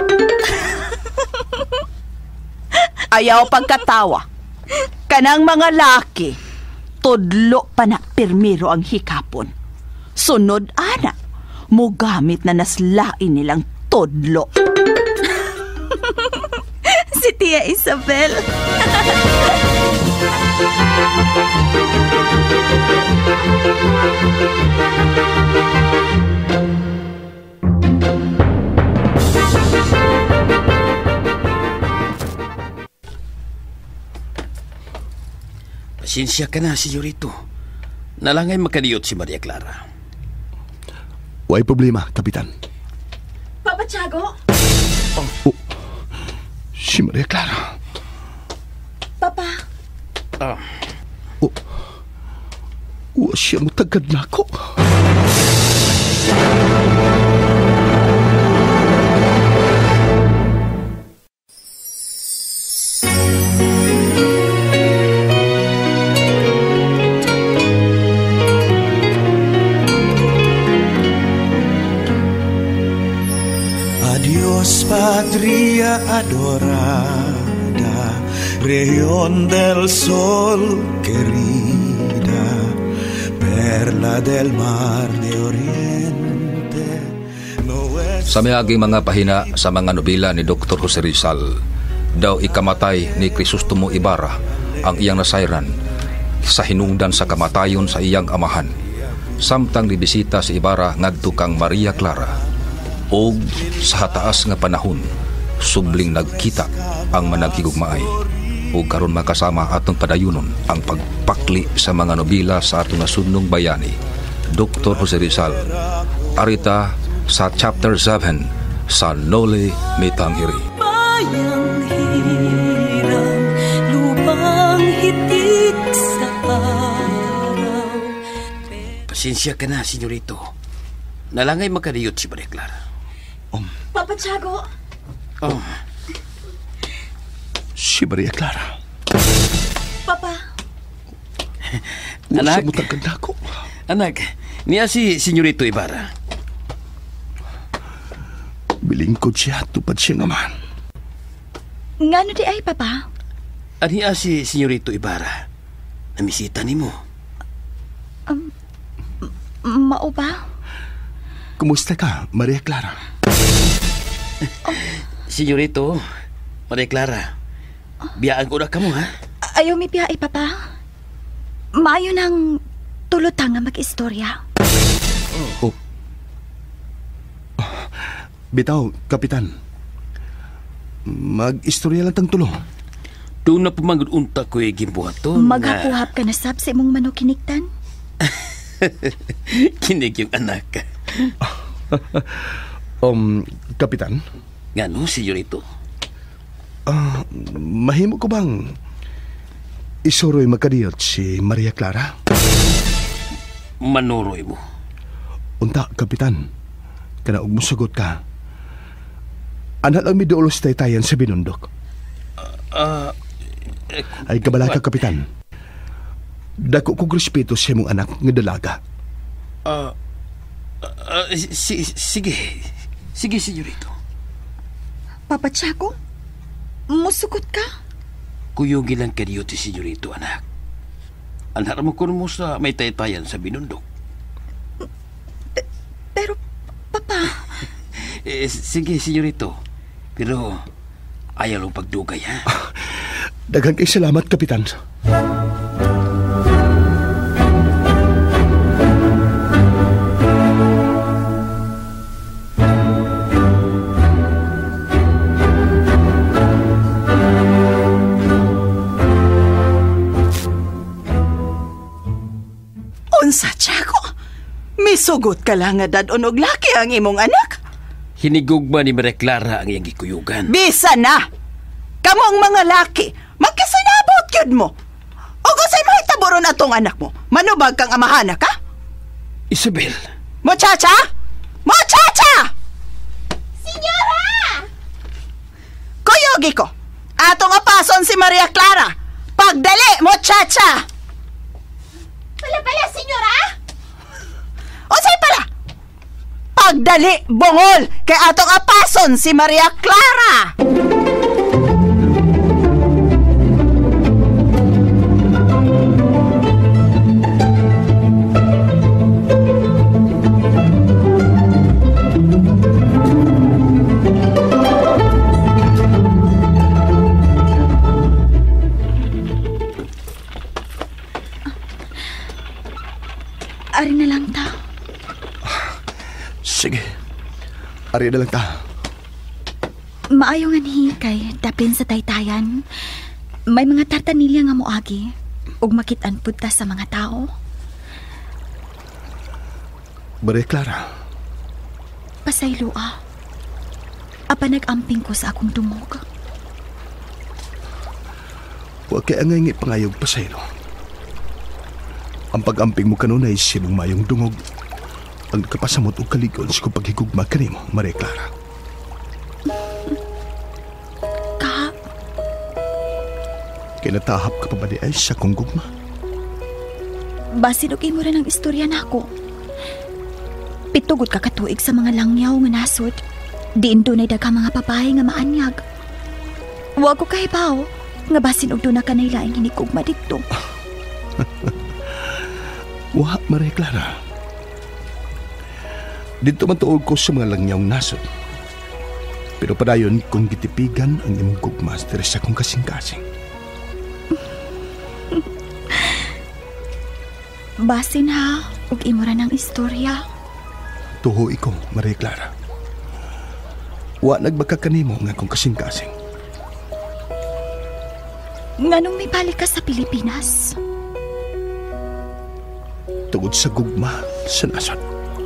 Ayaw pagkatawa. Kanang mga laki, tudlo pa na pirmiro ang hikapon. Sunod ana, mugamit na naslain nilang tudlo. Si Tia Isabel. Pasensya ka na, Senyorito. Nalangay makadiyot si Maria Clara. Way problema, Kapitan. Papa Tiago? Oh, oh. Si Maria Clara. Papa? Ah. Oh. Wa siya mo tagad na ako. Adios patria adorada, región del sol querida, perla del mar de oriente. No es... Sa miaging mga pahina sa mga nobela ni Doctor Jose Rizal, daw ikamatay ni Crisostomo Ibarra ang iyang nasayran sa hinungdan sa kamatayon sa iyang amahan. Samtang libisita si Ibarra ngadto kang Maria Clara. Og sa hataas nga panahon, subling nagkita ang managkigugmaay. Ug karon makasama atong padayunon ang pagpakli sa mga nobela sa atong nasudnong bayani. Doctor Jose Rizal, arita sa chapter seven sa Noli Me Tangere. Bayang hirang, lubang hitik sa araw. Pasensya ka na, Senyorito. Nalangay makadiyot si Maria Clara. Um, Papa Tiago? Oh. Si Maria Clara. Papa? Wa Anak. siya mo tagad na ako. Anak, niya si Senyorito Ibarra. Bilingkod siya, tupad siya nga man. Ngano di ay, Papa? Aniya si Senyorito Ibarra. Namisita ni mo. Um, m- mao ba? Kumusta ka, Maria Clara? Senyorito, Maria Clara, biyaan ko na ka mo, ha? Ayaw mi piya, papa. Maayo ng tulutang nga mag-istorya. Oh. Bitaw, Kapitan. Mag-istorya lang tang tulo. Doon na pumangod-unta ko yung gimbuhaton. Maghapuhap ka na sab sa imong manukiniktan? Kinig yung anak. um, Kapitan? Ngano, senyorito? Uh, mahimo ko bang isuroy magkadiyot si Maria Clara? Manuroy mo. Unta, Kapitan. Kana og musugot ka. Anak lang mi duulos taytayan sa binundok. Ah... Uh, Ay kabala ka, Kapitan. Dako kong respeto sa imong anak nga dalaga. Ah... Uh, uh, si, sige. Sige, senyorito. Papa Tiago, musugot ka? Kuyugi lang kaniyo ti senyorito, anak. Anak mo kun mo sa may taytayan sa binundok. P- pero, Papa... eh, sige, senyorito. Pero, ayaw lang pagdugay, ha? Daghang kay salamat, Kapitan. Unsa, Tiago? Misugot ka lang nga dad og laki ang imong anak? Hinigugma ni Maria Clara ang iyang gikuyugan. Bisa na! Kamu ang mga laki, magkasinabot yun mo. O kusay mahitaboron atong anak mo, manubag kang amahana ka? Isabel. Muchacha! Muchacha! Senyora! Kuyogi ko, atong apason si Maria Clara. Pagdali, muchacha! Wala pala, senyora? O say pala? Pagdali, bungol, kay atong apason si Maria Clara! Ari na lang ta. Sige. Ari na lang ta. Maayo nga ni kay dapin sa taytayan. May mga tartanilya nga moagi ug makit-an pud ta sa mga tao. Maria Clara. Pasaylo ah. Apa nag-amping ko sa akong dumog. Huwag kaya ngay pangayog pasaylo. Ang pag-amping mo kanunay sinong mayong dungog. Ang kapasamot o kaligon sa kong paghigugma kanimo, Maria Clara. Ka? Kinatahap ka pa ba di ay sa kong gugma? Basin og imo ra ng istorya nako. Pitugod ka katuig sa mga langyaw nga nasod. Diin dunay daghang mga babae nga maanyag. Wa ko kahibaw nga basin og duna ka nailaing hinigugma didto. Wa, Maria Clara. Dito man tuog ko sa mga langyawng nasod. Pero padayon kung gitipigan ang imong gugma sa kong kasing-kasing. Basin ha, ug imo ra ng istorya. Tuhoy ko, Maria Clara. Wa nagbaka kanimo nga kong kasing-kasing. Nganong may balik ka sa Pilipinas? Tungod sa gugma sa nasod.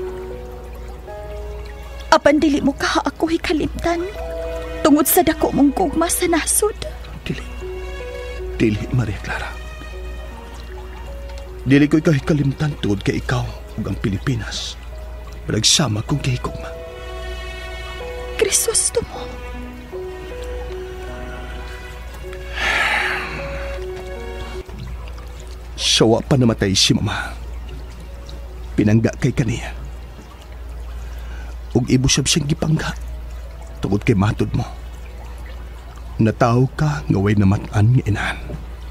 Apan dili mo ka ako hikalimtan. Tungod sa dako mong gugma sa nasod. Dili. Dili, Maria Clara. Dili ko ikaw hikalimtan tungod kay ikaw ug ang Pilipinas. Nagsama kong gihigugma. Kristosto mo. Sawa pa namatay si Mama. Pinangga kay kaniya. Ug ibusab siyang gipangga tungod kay matod mo. Nataw ka nga way namat-an nga inahan.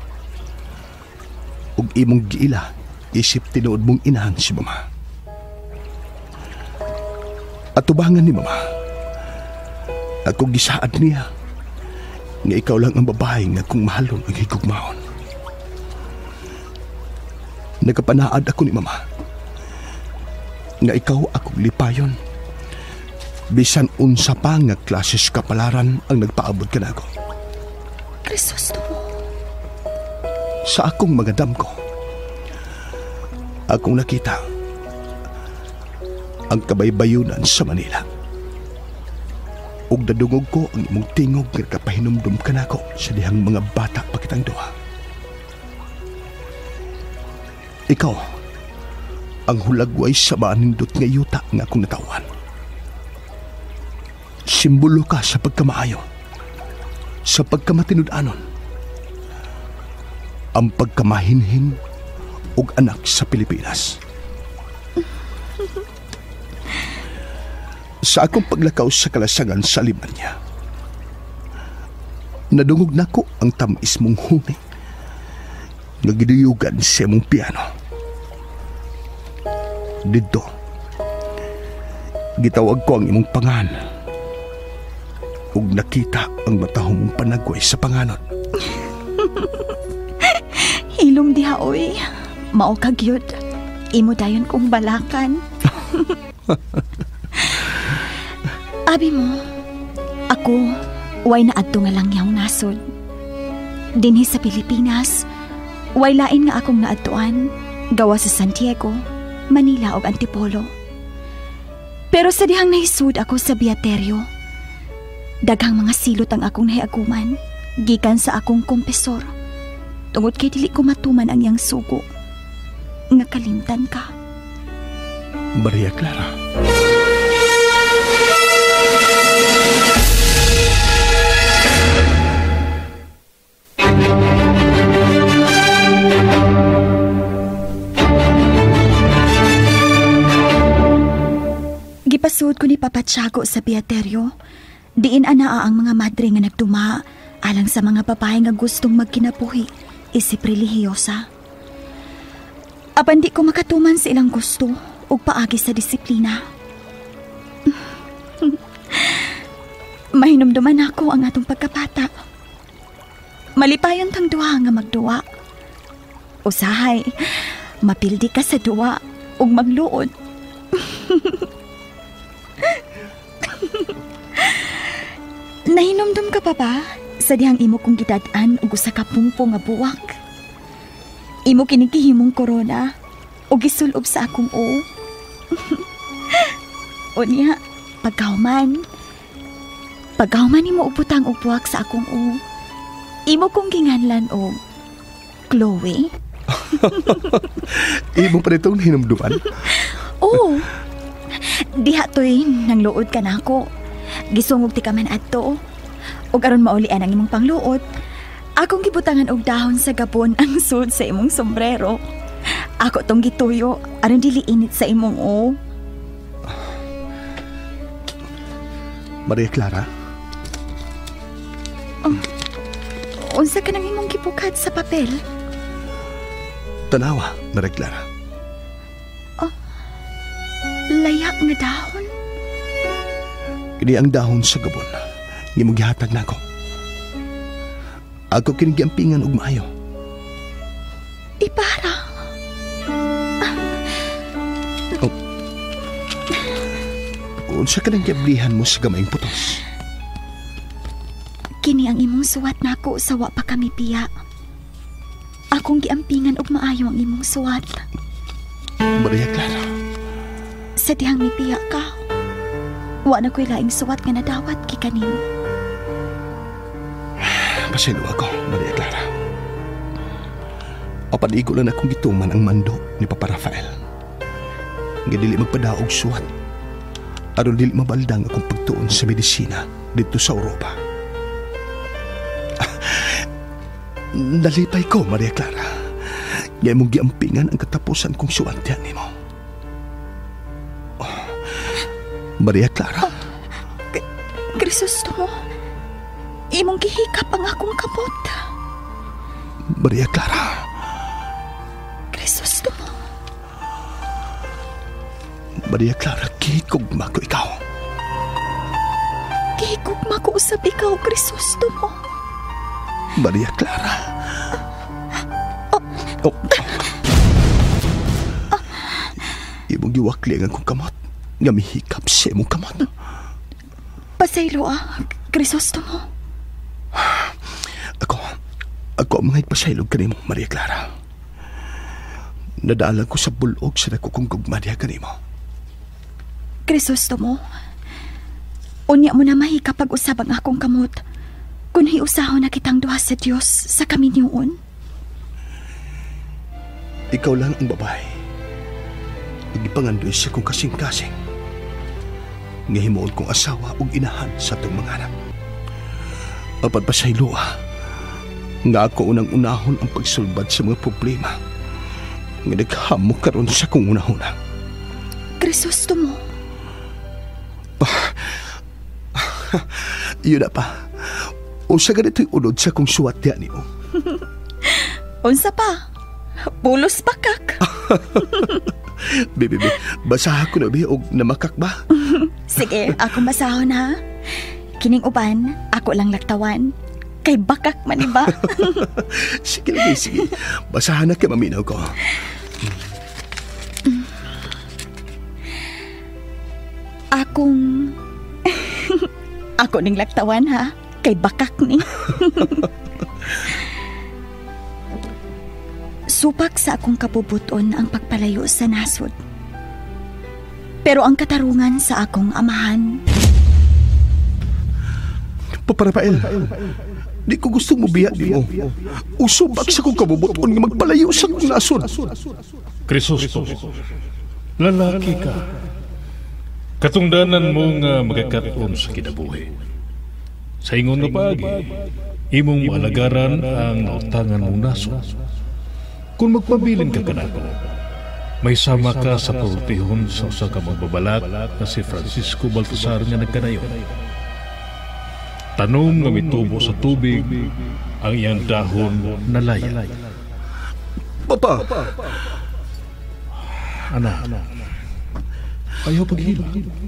Ug imong giila isip tinuod mong inahan si Mama. At tubangan ni Mama, Ako gisaad niya nga ikaw lang ang babae nga kung mahalon ang higugmaon. Nagapanaad ako ni mama nga ikaw akong lipayon. Bisan unsa pa nga klases kapalaran ang nagpaabot ka na ako. Crisostomo. Sa akong mga damko, akong nakita ang kabaybayunan sa Manila. Ug nadungog ko ang imong tingog nga kapahinumdum ka na ako sa dihang mga bata pa kitang duha. Ikaw, ang hulagway sa manindot nga yuta nga akong natawan. Simbolo ka sa pagkamaayo, sa pagkamatinud-anon, ang pagkamahinhin ug anak sa Pilipinas. Sa akong paglakaw sa kalasagan sa Alemanya, nadungog nako ang tamis mong huni nga giduyugan sa imong piano. Dito, gitawag ko ang imong pangan ug nakita ang matahong mong panagway sa panganon. Hilom diha, oy. Mao kagyud. Imo dayon kong balakan. Abi mo, ako, way na adto nga lang yaw nasod. Dinhi sa Pilipinas, way lain nga akong naadtuan, gawa sa Santiago, Manila ug Antipolo. Pero sa dihang nahisud ako sa Biaterio, daghang mga silot ang akong nahiaguman, gikan sa akong kompesor. Tungod kay dili ko matuman ang iyang sugo, nga kalimtan ka. Maria Clara. Gipasud ko ni Papa Tiago sa Biaterio, diin anaa ang mga madre nga nagduma alang sa mga babae nga gustong magkinabuhi isip relihiyosa. Apan di ko makatuman sa ilang gusto ug paagi sa disiplina. Mahinumduman ako ang atong pagkapata. Malipayon tang duha nga magduwa. Usahay, mapildi ka sa duwa ug magluod. Nahinumdum ka pa ba sa dihang imo kong gidad-an ug usa ka pungpo nga buwak? Imo kinikihimong korona ug gisulob sa akong o. Unya, pagkahuman, pagkahuman imo ubutang og buwak sa akong o. Imo kong ginganlan og Chloe. Imo pa nitong hinumduman? Oo. Diha to'y nang luod ka na ako. Gisungog ti ka man adto. Ug aron maulian ang imong pangluod, akong gibutangan og dahon sa gabon ang sud sa imong sombrero. Ako tong gituyo aron dili init sa imong o. Maria Clara? Oh, unsa ka nang imong gibukad sa papel? Tanawa, Maria Clara. Oh, layak nga dahon. Kini ang dahon sa gabon nga mong gihatag nako. Ako kinigiampingan og maayo. Ibara. Oh. Unsa ka nang giablihan mo sa gamayng putos? Kini ang imong suwat nako sa wa pa kami piya. Akong giampingan og maayo ang imong suwat. Maria Clara. Sa dihang mi piya ka, wa na ko'y laing suwat nga nadawat kay kanin. Paselo ako, Maria Clara. Apanigo lang akong gituman ang mando ni Papa Rafael. Nga dili magpadaog suwat aron dili mabaldang akong pagtuon sa medisina dito sa Europa. Nalipay ko, Maria Clara. Nga mong giampingan ang katapusan kong suwat diyan nimo. Oh, Maria Clara. Oh, Crisostomo, imong gihikap ang akong kamot. Maria Clara. Crisostomo. Maria Clara, gihigugma ko ikaw. Gihigugma ko usab ikaw, Crisostomo. Maria Clara. Oh. Oh. Imong giwakli ang akong kamot nga mihikap sa imong kamot. Pasaylo ah, Crisostomo. Ako, ako ang mga ipasaylo kanimo, Maria Clara. Nadalang ko sa bulog sa nakukong gugmadya kanimo. Crisostomo, unya mo na mahikap pag-usab ang akong kamot. Kung hiusaho na kitang duha sa Diyos sa kami niyon. Ikaw lang ang babae. Igipangandoy siya kong kasing-kasing. Ngahimuon kong asawa o inahan sa itong mga anak. Apat pa sa'y luha, nga ako unang-unahon ang pagsulbad sa mga problema. Nga naghamok karon sa kong unahuna. Crisostomo. Yun na pa. O sa ganito'y unod sa kong suwat yan niyo. Unsa pa? Pulos pakak. Bibi, bibi, basaha ko na ba o namakak ba? Sige, akong basahon ha. Kining uban, ako lang laktawan. Kay bakak man iba. Sige lagi, sige. Basahan na kay maminaw ko. Akong... ako ning laktawan ha. Kay bakak ni. Supak sa akong kabubuton ang pagpalayo sa nasod. Pero ang katarungan sa akong amahan. Paparapael, di ko gusto mo biya di mo. Usubak sa kong kabubuton nga magpalayo sa akong nasod. Crisostomo, lalaki ka. Katungdanan mo nga magakaroon sa kinabuhi. Sa ingon na pagi, imong alagaran ang nautangan mong naso. Kung magpabilin ka kanako, may sama ka sa pultihon sa usa ka magbabalat na si Francisco Baltasar nga nagkanayon. Tanom nga mitubo sa tubig ang iyang dahon na laya. Papa! Ana, ayaw paghila.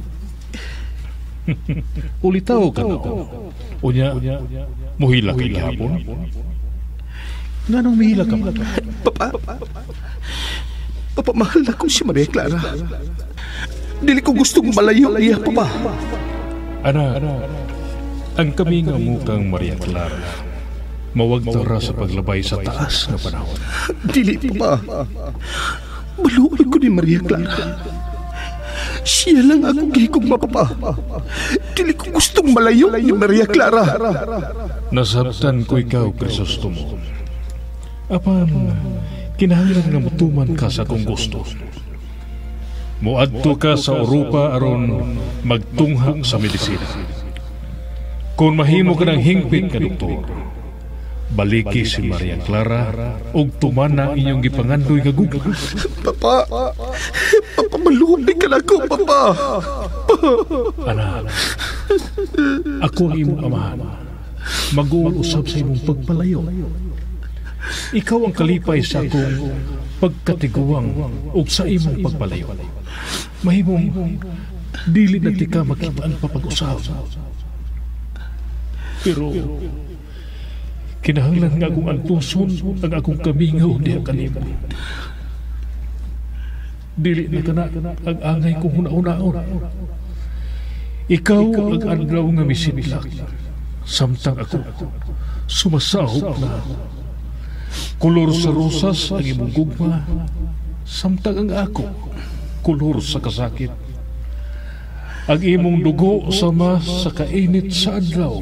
Ulitaw ka no. Unya, muhila ka gihapon. Nga nang mihila ka man? Papa, Papa, mahal na ko si Maria Clara. Dili ko gustong malayo niya, Papa. Ana, ang kami nga mukang Maria Clara, mawagtara sa paglabay sa taas na panahon. Dili, Papa. Maluoy ko ni Maria Clara. Siya lang ako gihigugma, Papa. Dili ko gustong malayo ni Maria Clara. Nasabtan ko ikaw, Crisostomo. Apan, kinahanglan nga mutuman ka sa kong gusto. Muadto ka sa Europa aron magtungha sa medisina. Kung mahimo ka ng hingpit ka, doktor, baliki si Maria Clara og tumana inyong gipangandoy nga gugma. Papa, Papa, maluoy ka na ko, Papa. Anak, ako ang imong amahan. Mag-uusap sa imong pagpalayo. Ikaw ang kalipay sa akong pagkatiguang o sa imong pagpalayo. Mahimong dili na tika makita ang papag-usap. Pero kinahanglan nga akong antuson ang akong kamingaw diha kanimo. Dili na kana ang angay kong huna-unaon. Ikaw ang adlaw nga misidlak, samtang ako sumasahog na. Kulor sa rosas ang imong gugma, samtang ang ako kulor sa kasakit. Ang imong dugo sama sa kainit sa adlaw.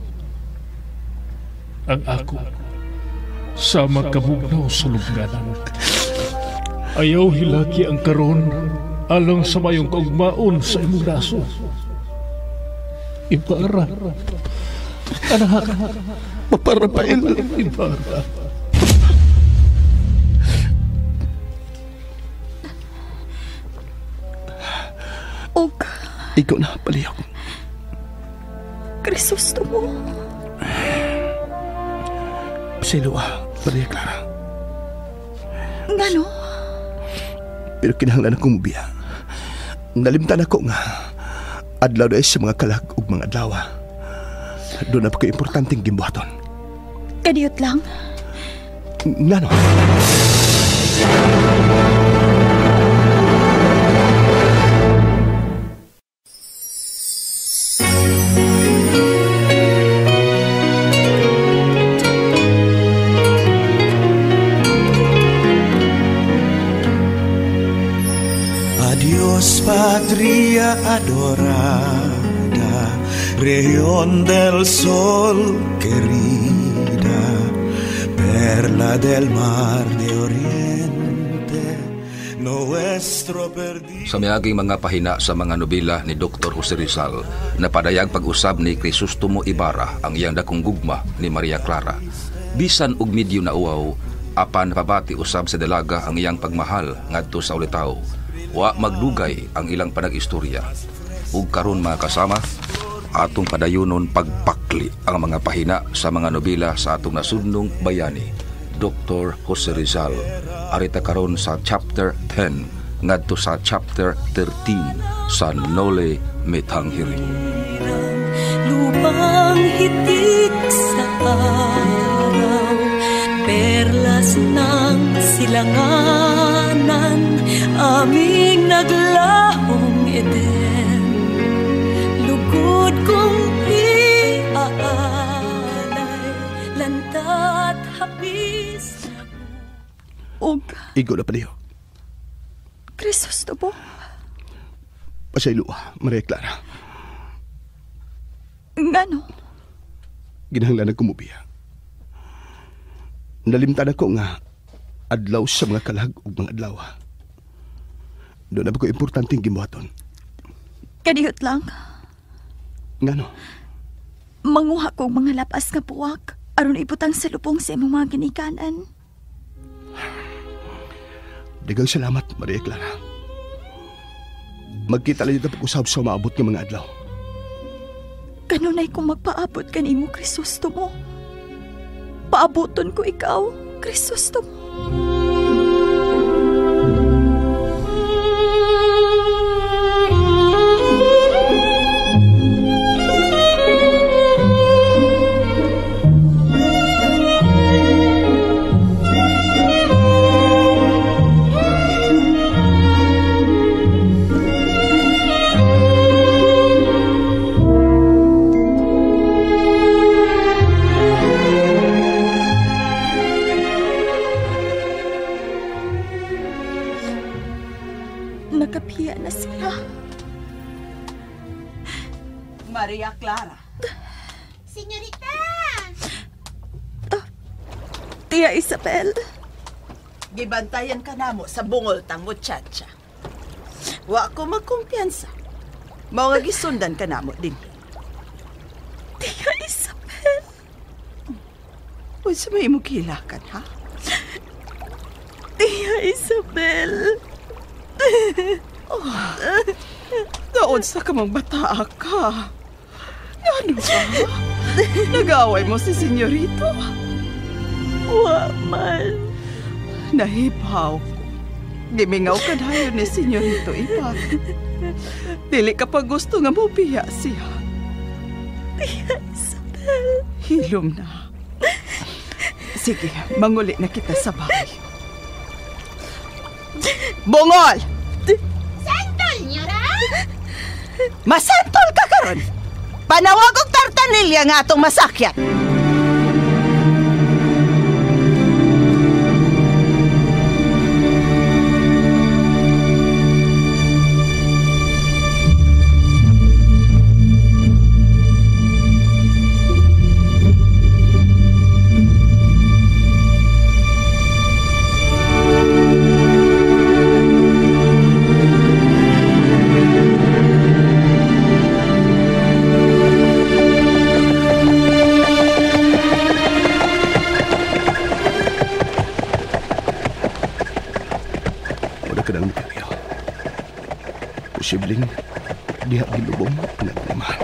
Ang ako sama kabugnaw sa lubganan. Ayaw hilaki ang karon alang sa mayong kaugmaon sa imong daso. Ibarra. Anak, Paparapael. Ibarra. Og ikaw na, palihog. Crisostomo. Pasilo ah, Maria Clara. Ngano? Pero kinahanglan akong mubiya. Nalimtan ako nga adlaw na sa mga kalag ug mga adlaw. Doon na pa importanteng gimbuhaton. Kadiyot lang. Ngano? Adios patria adorada, región del sol querida, perla del mar de oriente, nuestro perdido. Sa miaging mga pahina sa mga nobela ni Doktor Jose Rizal, napadayag pag-usab ni Crisostomo Ibarra ang iyang dakong gugma ni Maria Clara. Bisan og medyo na uwaw, apan napabati usab sa dalaga ang iyang pagmahal ngadto sa ulitaw. Wa magdugay ang ilang panag-istorya. Ug karon mga kasama, atong padayunon pagpakli ang mga pahina sa mga nobela sa atong nasudnong bayani, Doktor Jose Rizal. Arita karon sa chapter ten ngadto sa chapter thirteen sa Noli Me Tangere. Lupang hitik sa araw, perlas ng silanganan, aming naglahong Eden. Lugod kong iaalay, lantat hapis. Og Igo na pa niyo. Crisostomo, Pasaylo, Maria Clara. ngano? Ginahanglan ko mo biya. Nalimtan ako nga adlaw sa mga kalag ug mga adlaw. Doon na ba ko importanteng gibuhaton? Kadiyot lang. Ngano? Manguha kong mga lapas nga buwak aron ibutang sa lubong sa imong mga ginikanan. Dagang salamat, Maria Clara. Magkita lang dito pag-usab sa maabot ng mga adlaw. Kanunay kong magpaabot kanimo, Crisostomo. Paaboton ko ikaw, Crisostomo. Nakapiya na sila. Maria Clara. Senyorita! Tia Isabel. Gibantayan ka namo sa bungol tang muchacha. Wa ko magkumpiyansa. Mao nga gisundan ka namo din. Tia Isabel. Unsa may imong kilakan, ha? Tia Isabel. Oh, naon sa kamang bata ka. Ano ba? Nag-away mo si senyorito? Wa man. Nahibaw ko. Gimingaw ka dayon ni senyorito iba. Dili ka pa gusto nga mubiya siya. Tia Isabel. Hilom na. Sige, manguli na kita sa bahay. Bungol! Santol, nyora! Masantol ka karon! Panawag og tartanilya nga atong masakyan! Posibleng diha gilubong naglaman.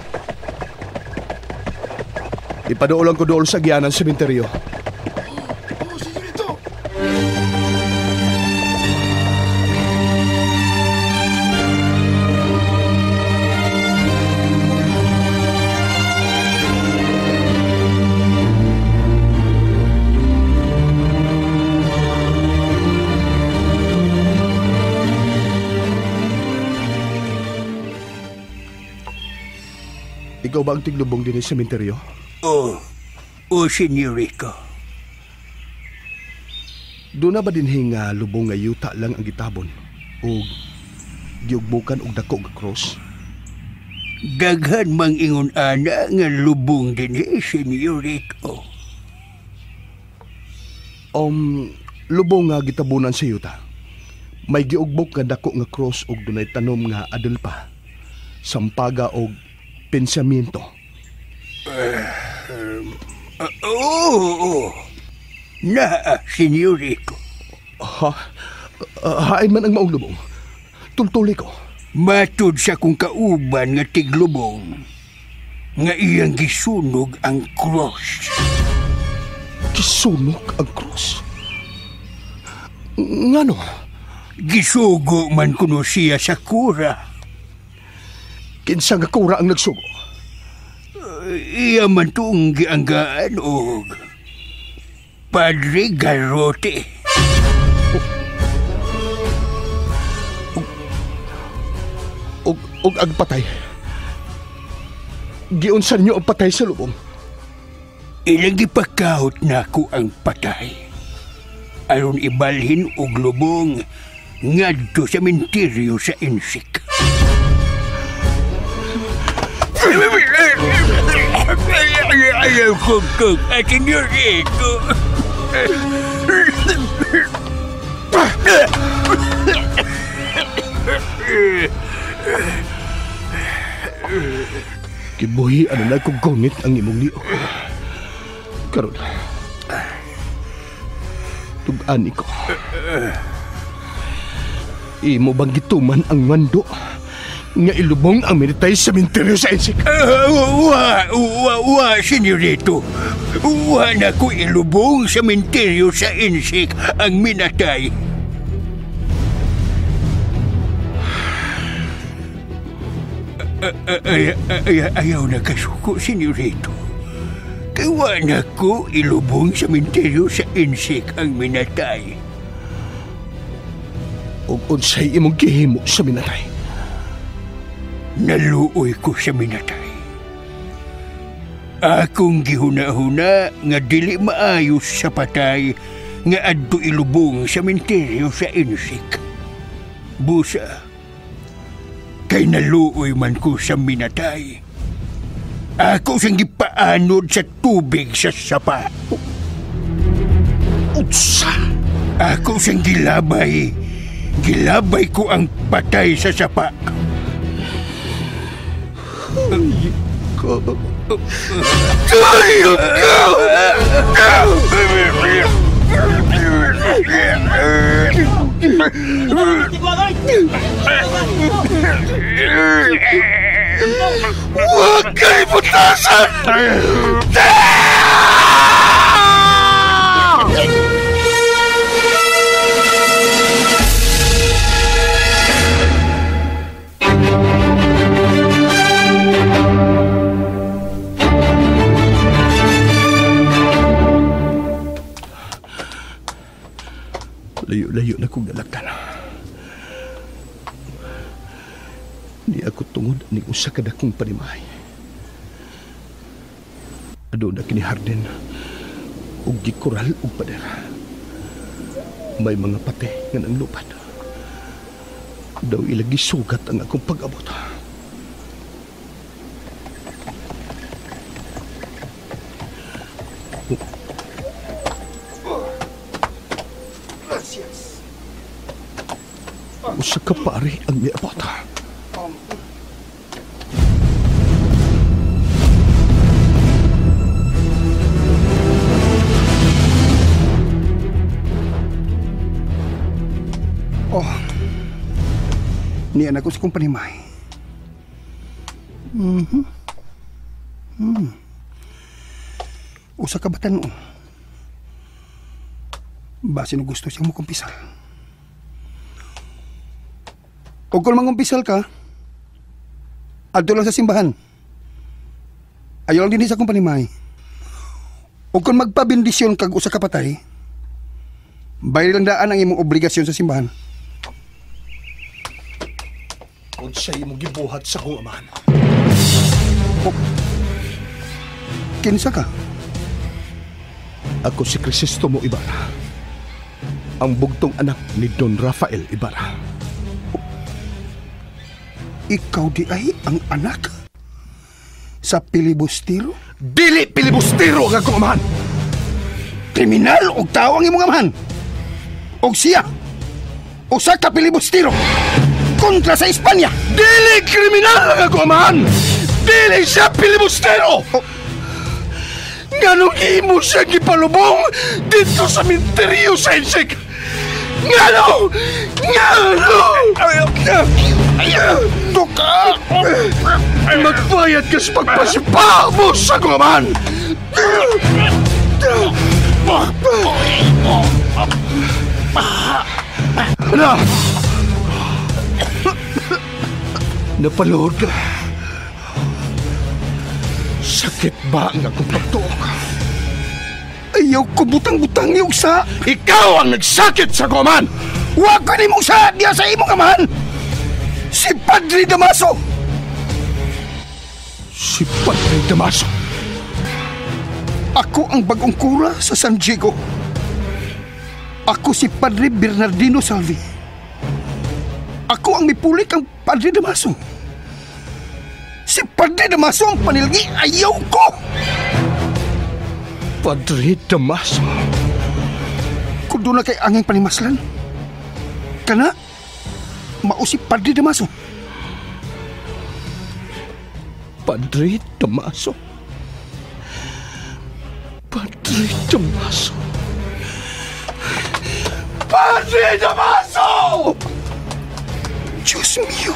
Ipadoolan ko doon sa gianan sementeryo. Oh, senyorito! Ikaw ba ang tiglubong din sa sementeryo? Oo. O, senyorito. Doon na ba din nga lubong nga yuta lang ang gitabon? O giugbukan og dako nga cross? Daghan mang ingon ana nga lubong din eh, senyorito. Um, lubong nga gitabunan sa yuta. May giugbok nga dako nga cross og dunay tanom nga adel pa. Sampaga og pensamento. Uh, um, uh, Oo, oo. Na, senyorito. Ha? Uh, hain man ang maong lubong. Tultuli ko. Matud sa kung kauban nga tiglubong, nga iyang gisunog ang cross. Gisunog ang cross? Ngano? Gisugo man kuno siya sa kura. Kinsa nga kura ang nagsugo? Uh, iya man tuong gianggaan og Padre Garrote. Og, og ang patay. Giunsan niyo ang patay sa lubong? Ilang gipakahot na ko ang patay. Aron ibalhin og lubong ngadto sa menteryo sa Insik. Ayaw ko kong akin yung ito. Kibuhi ano na kong gungit ang imong liyo. Karon, tug-ani ko. Imo bang gituman ang wando nga ilubong ang militay sa sementeryo sa Insik? Uh, wa, wa, wa, senyorito. Wa na ko ilubong sa sementeryo sa Insik ang minatay. Ay, ay, ayaw na kasuko, senyorito. Kaya na ko ilubong sa sementeryo sa Insik ang minatay. O unsay imong gihimo sa minatay? Naluoy ko sa minatay. Akong gihuna-huna nga dili maayos sa patay nga adto ilubong sa sementeryo sa Insik. Busa, kay naluoy man ko sa minatay. Ako siyang gipaanod sa tubig sa sapa. Utsa! Ako siyang gilabay. Gilabay ko ang patay sa sapa. Hayop ka! Hayop Huwag kayo putasan! Layo-layo na kong galaktan. Di ako tungod ni usa kada kong panimay. Ado na kini harden ug gikural ug pader. May mga pate nga nang lupad. Daw ilagi sugat ang akong pag-abot. Usa ka pare ang miabot. Oh, niyan ako sa kong panimay. Mm-hmm. Hmm. Usa ka batan noon. Base no gusto siyang mukumpisal. O kung mangumpisal ka, adto lang sa simbahan. Ayaw lang din sa kong panimay. O kung magpabindisyon kag usa ka patay, bayad lang daan ang imong obligasyon sa simbahan. Kung siya imong gibuhat sa kong amahan. O, Kinsa ka? Ako si Crisostomo Ibarra, ang bugtong anak ni Don Rafael Ibarra. Ikaw di ay ang anak sa pilibustero? Dili pilibustero ang akong amahan! Kriminal o tao ang imong amahan? O siya? O sa kapilibustero? Kontra sa Espanya? Dili kriminal ang akong amahan! Dili siya pilibustero! Oh. Nganong imo siya gipalubong dito sa minteryo sa Insik? Ngano! Ngano! Duka! Magbayad ka sa pagpasipa mo sa gumaman! Ano? Napalood ka. Sakit ba ang akong pagtuok? Ayaw ko butang-butang yung sa... Ikaw ang nagsakit sa gumaman! Huwag ko ni mong sa diya sa imong kamahan! Si Padre Damaso! Si Padre Damaso? Ako ang bagong kura sa San Diego. Ako si Padre Bernardino Salvi. Ako ang mipulik ang Padre Damaso. Si Padre Damaso ang panilgi, ayaw ko! Padre Damaso? Kung doon na kay anging panimaslan, kana, mao si Padre Damaso. Padre Damaso? Padre Damaso? Padre Damaso! Diyos mío!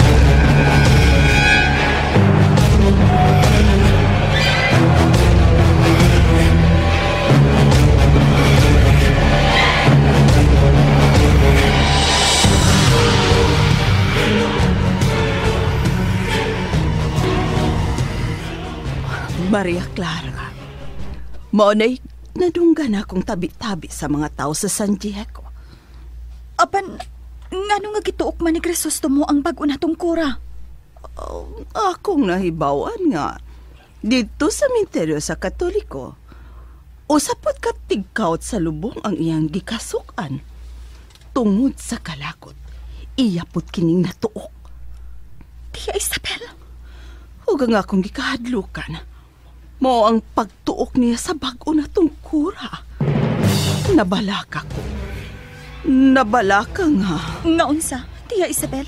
Maria Clara, maunay nadunggan akong tabi-tabi sa mga tao sa San Diego. Apan, ngano nga gituok man ni Crisostomo ang bag-o natong kura? Uh, akong nahibawan nga, dito sa minteryo sa Katoliko, usapot ka tigkaot sa lubong ang iyang gikasukan. Tungod sa kalakot, iyapot kining natuok. Tia Isabel? Huwag nga akong gikahadlukan. Mo ang pagtuok niya sa bag-o na tong kura. Nabalaka ko. Nabalaka nga. Naunsa, Tia Isabel?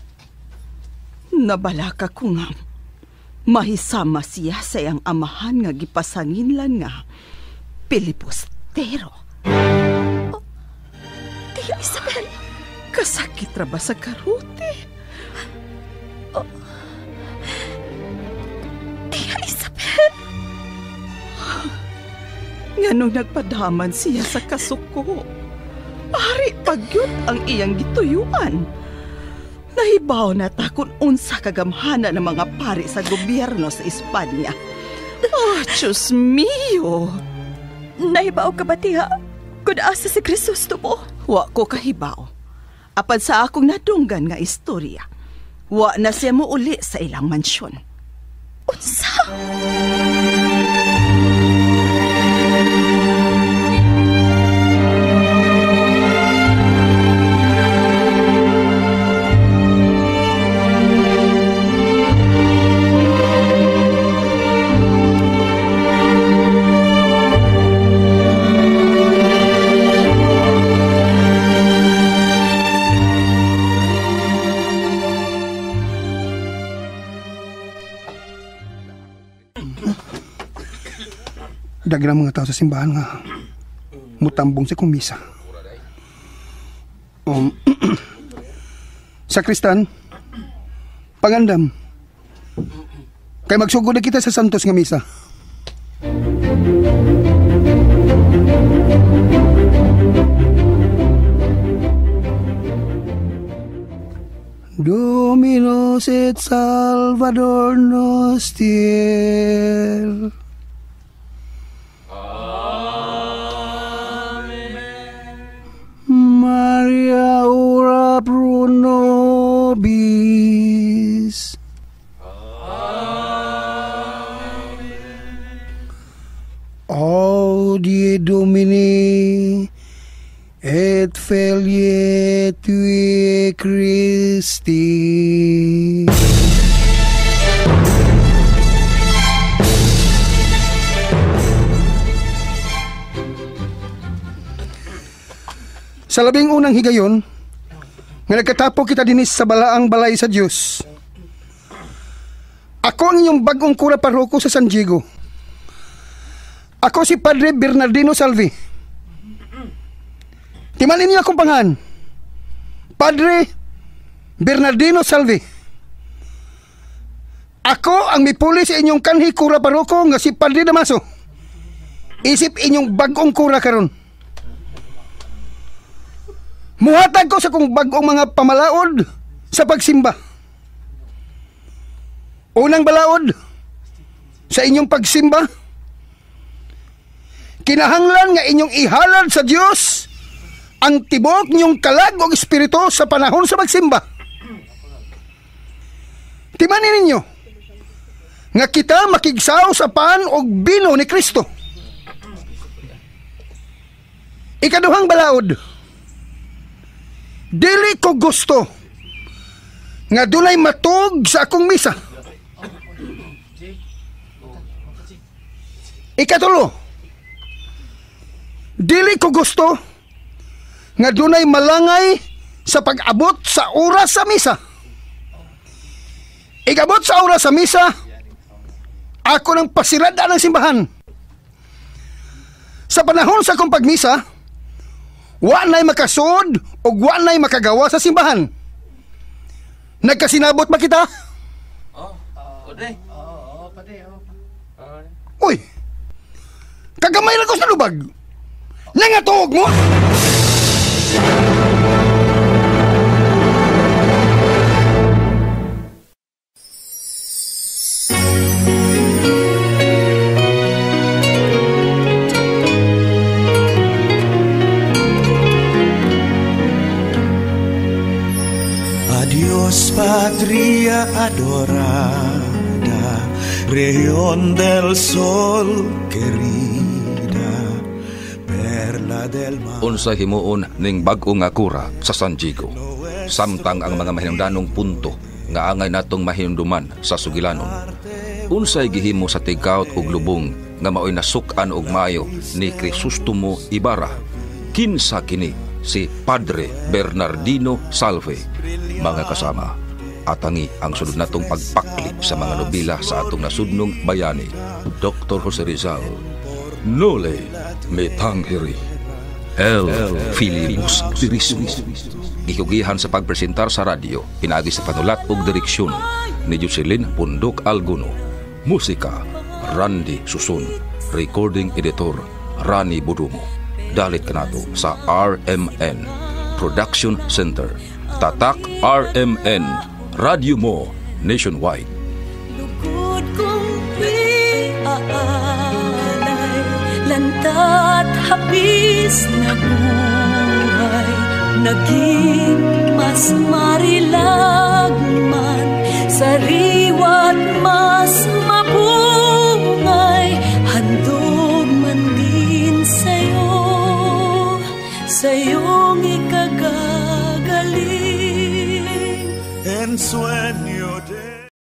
Nabalaka ko nga. Mahisama siya sa iyang amahan nga gipasanginlan nga pilibustero. Oh, Tia Isabel? Kasakit ra ba sa karote? Oh, Tia Isabel? Nganong nagpadaman siya sa kasuko. Pari pagyot ang iyang gituyuan. Nahibaw na ta kung unsa kagamhana ng mga pari sa gobyerno sa Espanya. Oh, Diyos mio! Nahibaw ka ba, Tia? Kung asa si Crisostomo? Wa ko kahibaw. Apan sa akong nadunggan nga istorya, wa na siya mo uli sa ilang mansyon. Unsa? Dagang mga tao sa simbahan nga mutambong sa kumisa. Um, Sakristan, pangandam. Kay magsugod na kita sa santos nga misa. Dominus et Salvador noster. Maria ora pro nobis. qui Christi. Sa labing unang higayon, nga nagkatapo kita dinis sa balaang balay sa Diyos. Ako ang inyong bagong kura paroko sa San Diego. Ako si Padre Bernardino Salvi. Timanin niyo akong pangalan. Padre Bernardino Salvi. Ako ang mipuli sa inyong kanhi kura paroko nga si Padre Damaso. Isip inyong bagong kura karon. Muhatag ko sa kong bagong mga pamalaod sa pagsimba. Unang balaod sa inyong pagsimba, kinahanglan nga inyong ihalad sa Diyos ang tibok niyong kalag o espiritu sa panahon sa pagsimba. Timanin ninyo nga kita makigsaw sa pan o bino ni Kristo. Ikaduhang balaod, dili ko gusto nga dunay matug sa akong misa. Ikatulo, dili ko gusto nga dunay malangay sa pag-abot sa oras sa misa. Igabot sa oras sa misa, ako nang pasirada ng simbahan. Sa panahon sa akong pagmisa, wa na'y makasod o wa na'y makagawa sa simbahan. Nagkasinabot ba kita? Oh, Padre. Oo, Padre. Uy, kagamay lang ko sa lubag. Nangatuog mo? Adios patria adorada, región del sol querida, perla del mar. Unsa himuon ning bag-o nga kura sa San Diego, samtang ang mga mahinungdanong punto nga angay natong mahinumduman sa Sugilanon. Unsay gihimo sa tigkawt ug lubong nga maoy nasuk-an og maayo ni Crisostomo Ibarra. Kinsa kini si Padre Bernardino Salvi. Mga kasama, atangi ang sunod natong pagpakli sa mga nobela sa atong nasudnong bayani. Doctor Jose Rizal, Nole Me Tangere, El Filibus Dirismo. Gikugihan sa pagpresentar sa radyo, pinagi sa panulat ug direksyon ni Jocelyn Pundok Alguno. Musika, Randy Susun. Recording editor, Rani Budumo. Dalit kanato sa R M N Production Center. Tatak R M N, radyo mo nationwide. Lugod kong piaalay, lanta't hapis na buhay, naging mas marilag man, sariwa't mas mapungay, handog man din sa'yo, sa'yong ikagagaling. En sueño de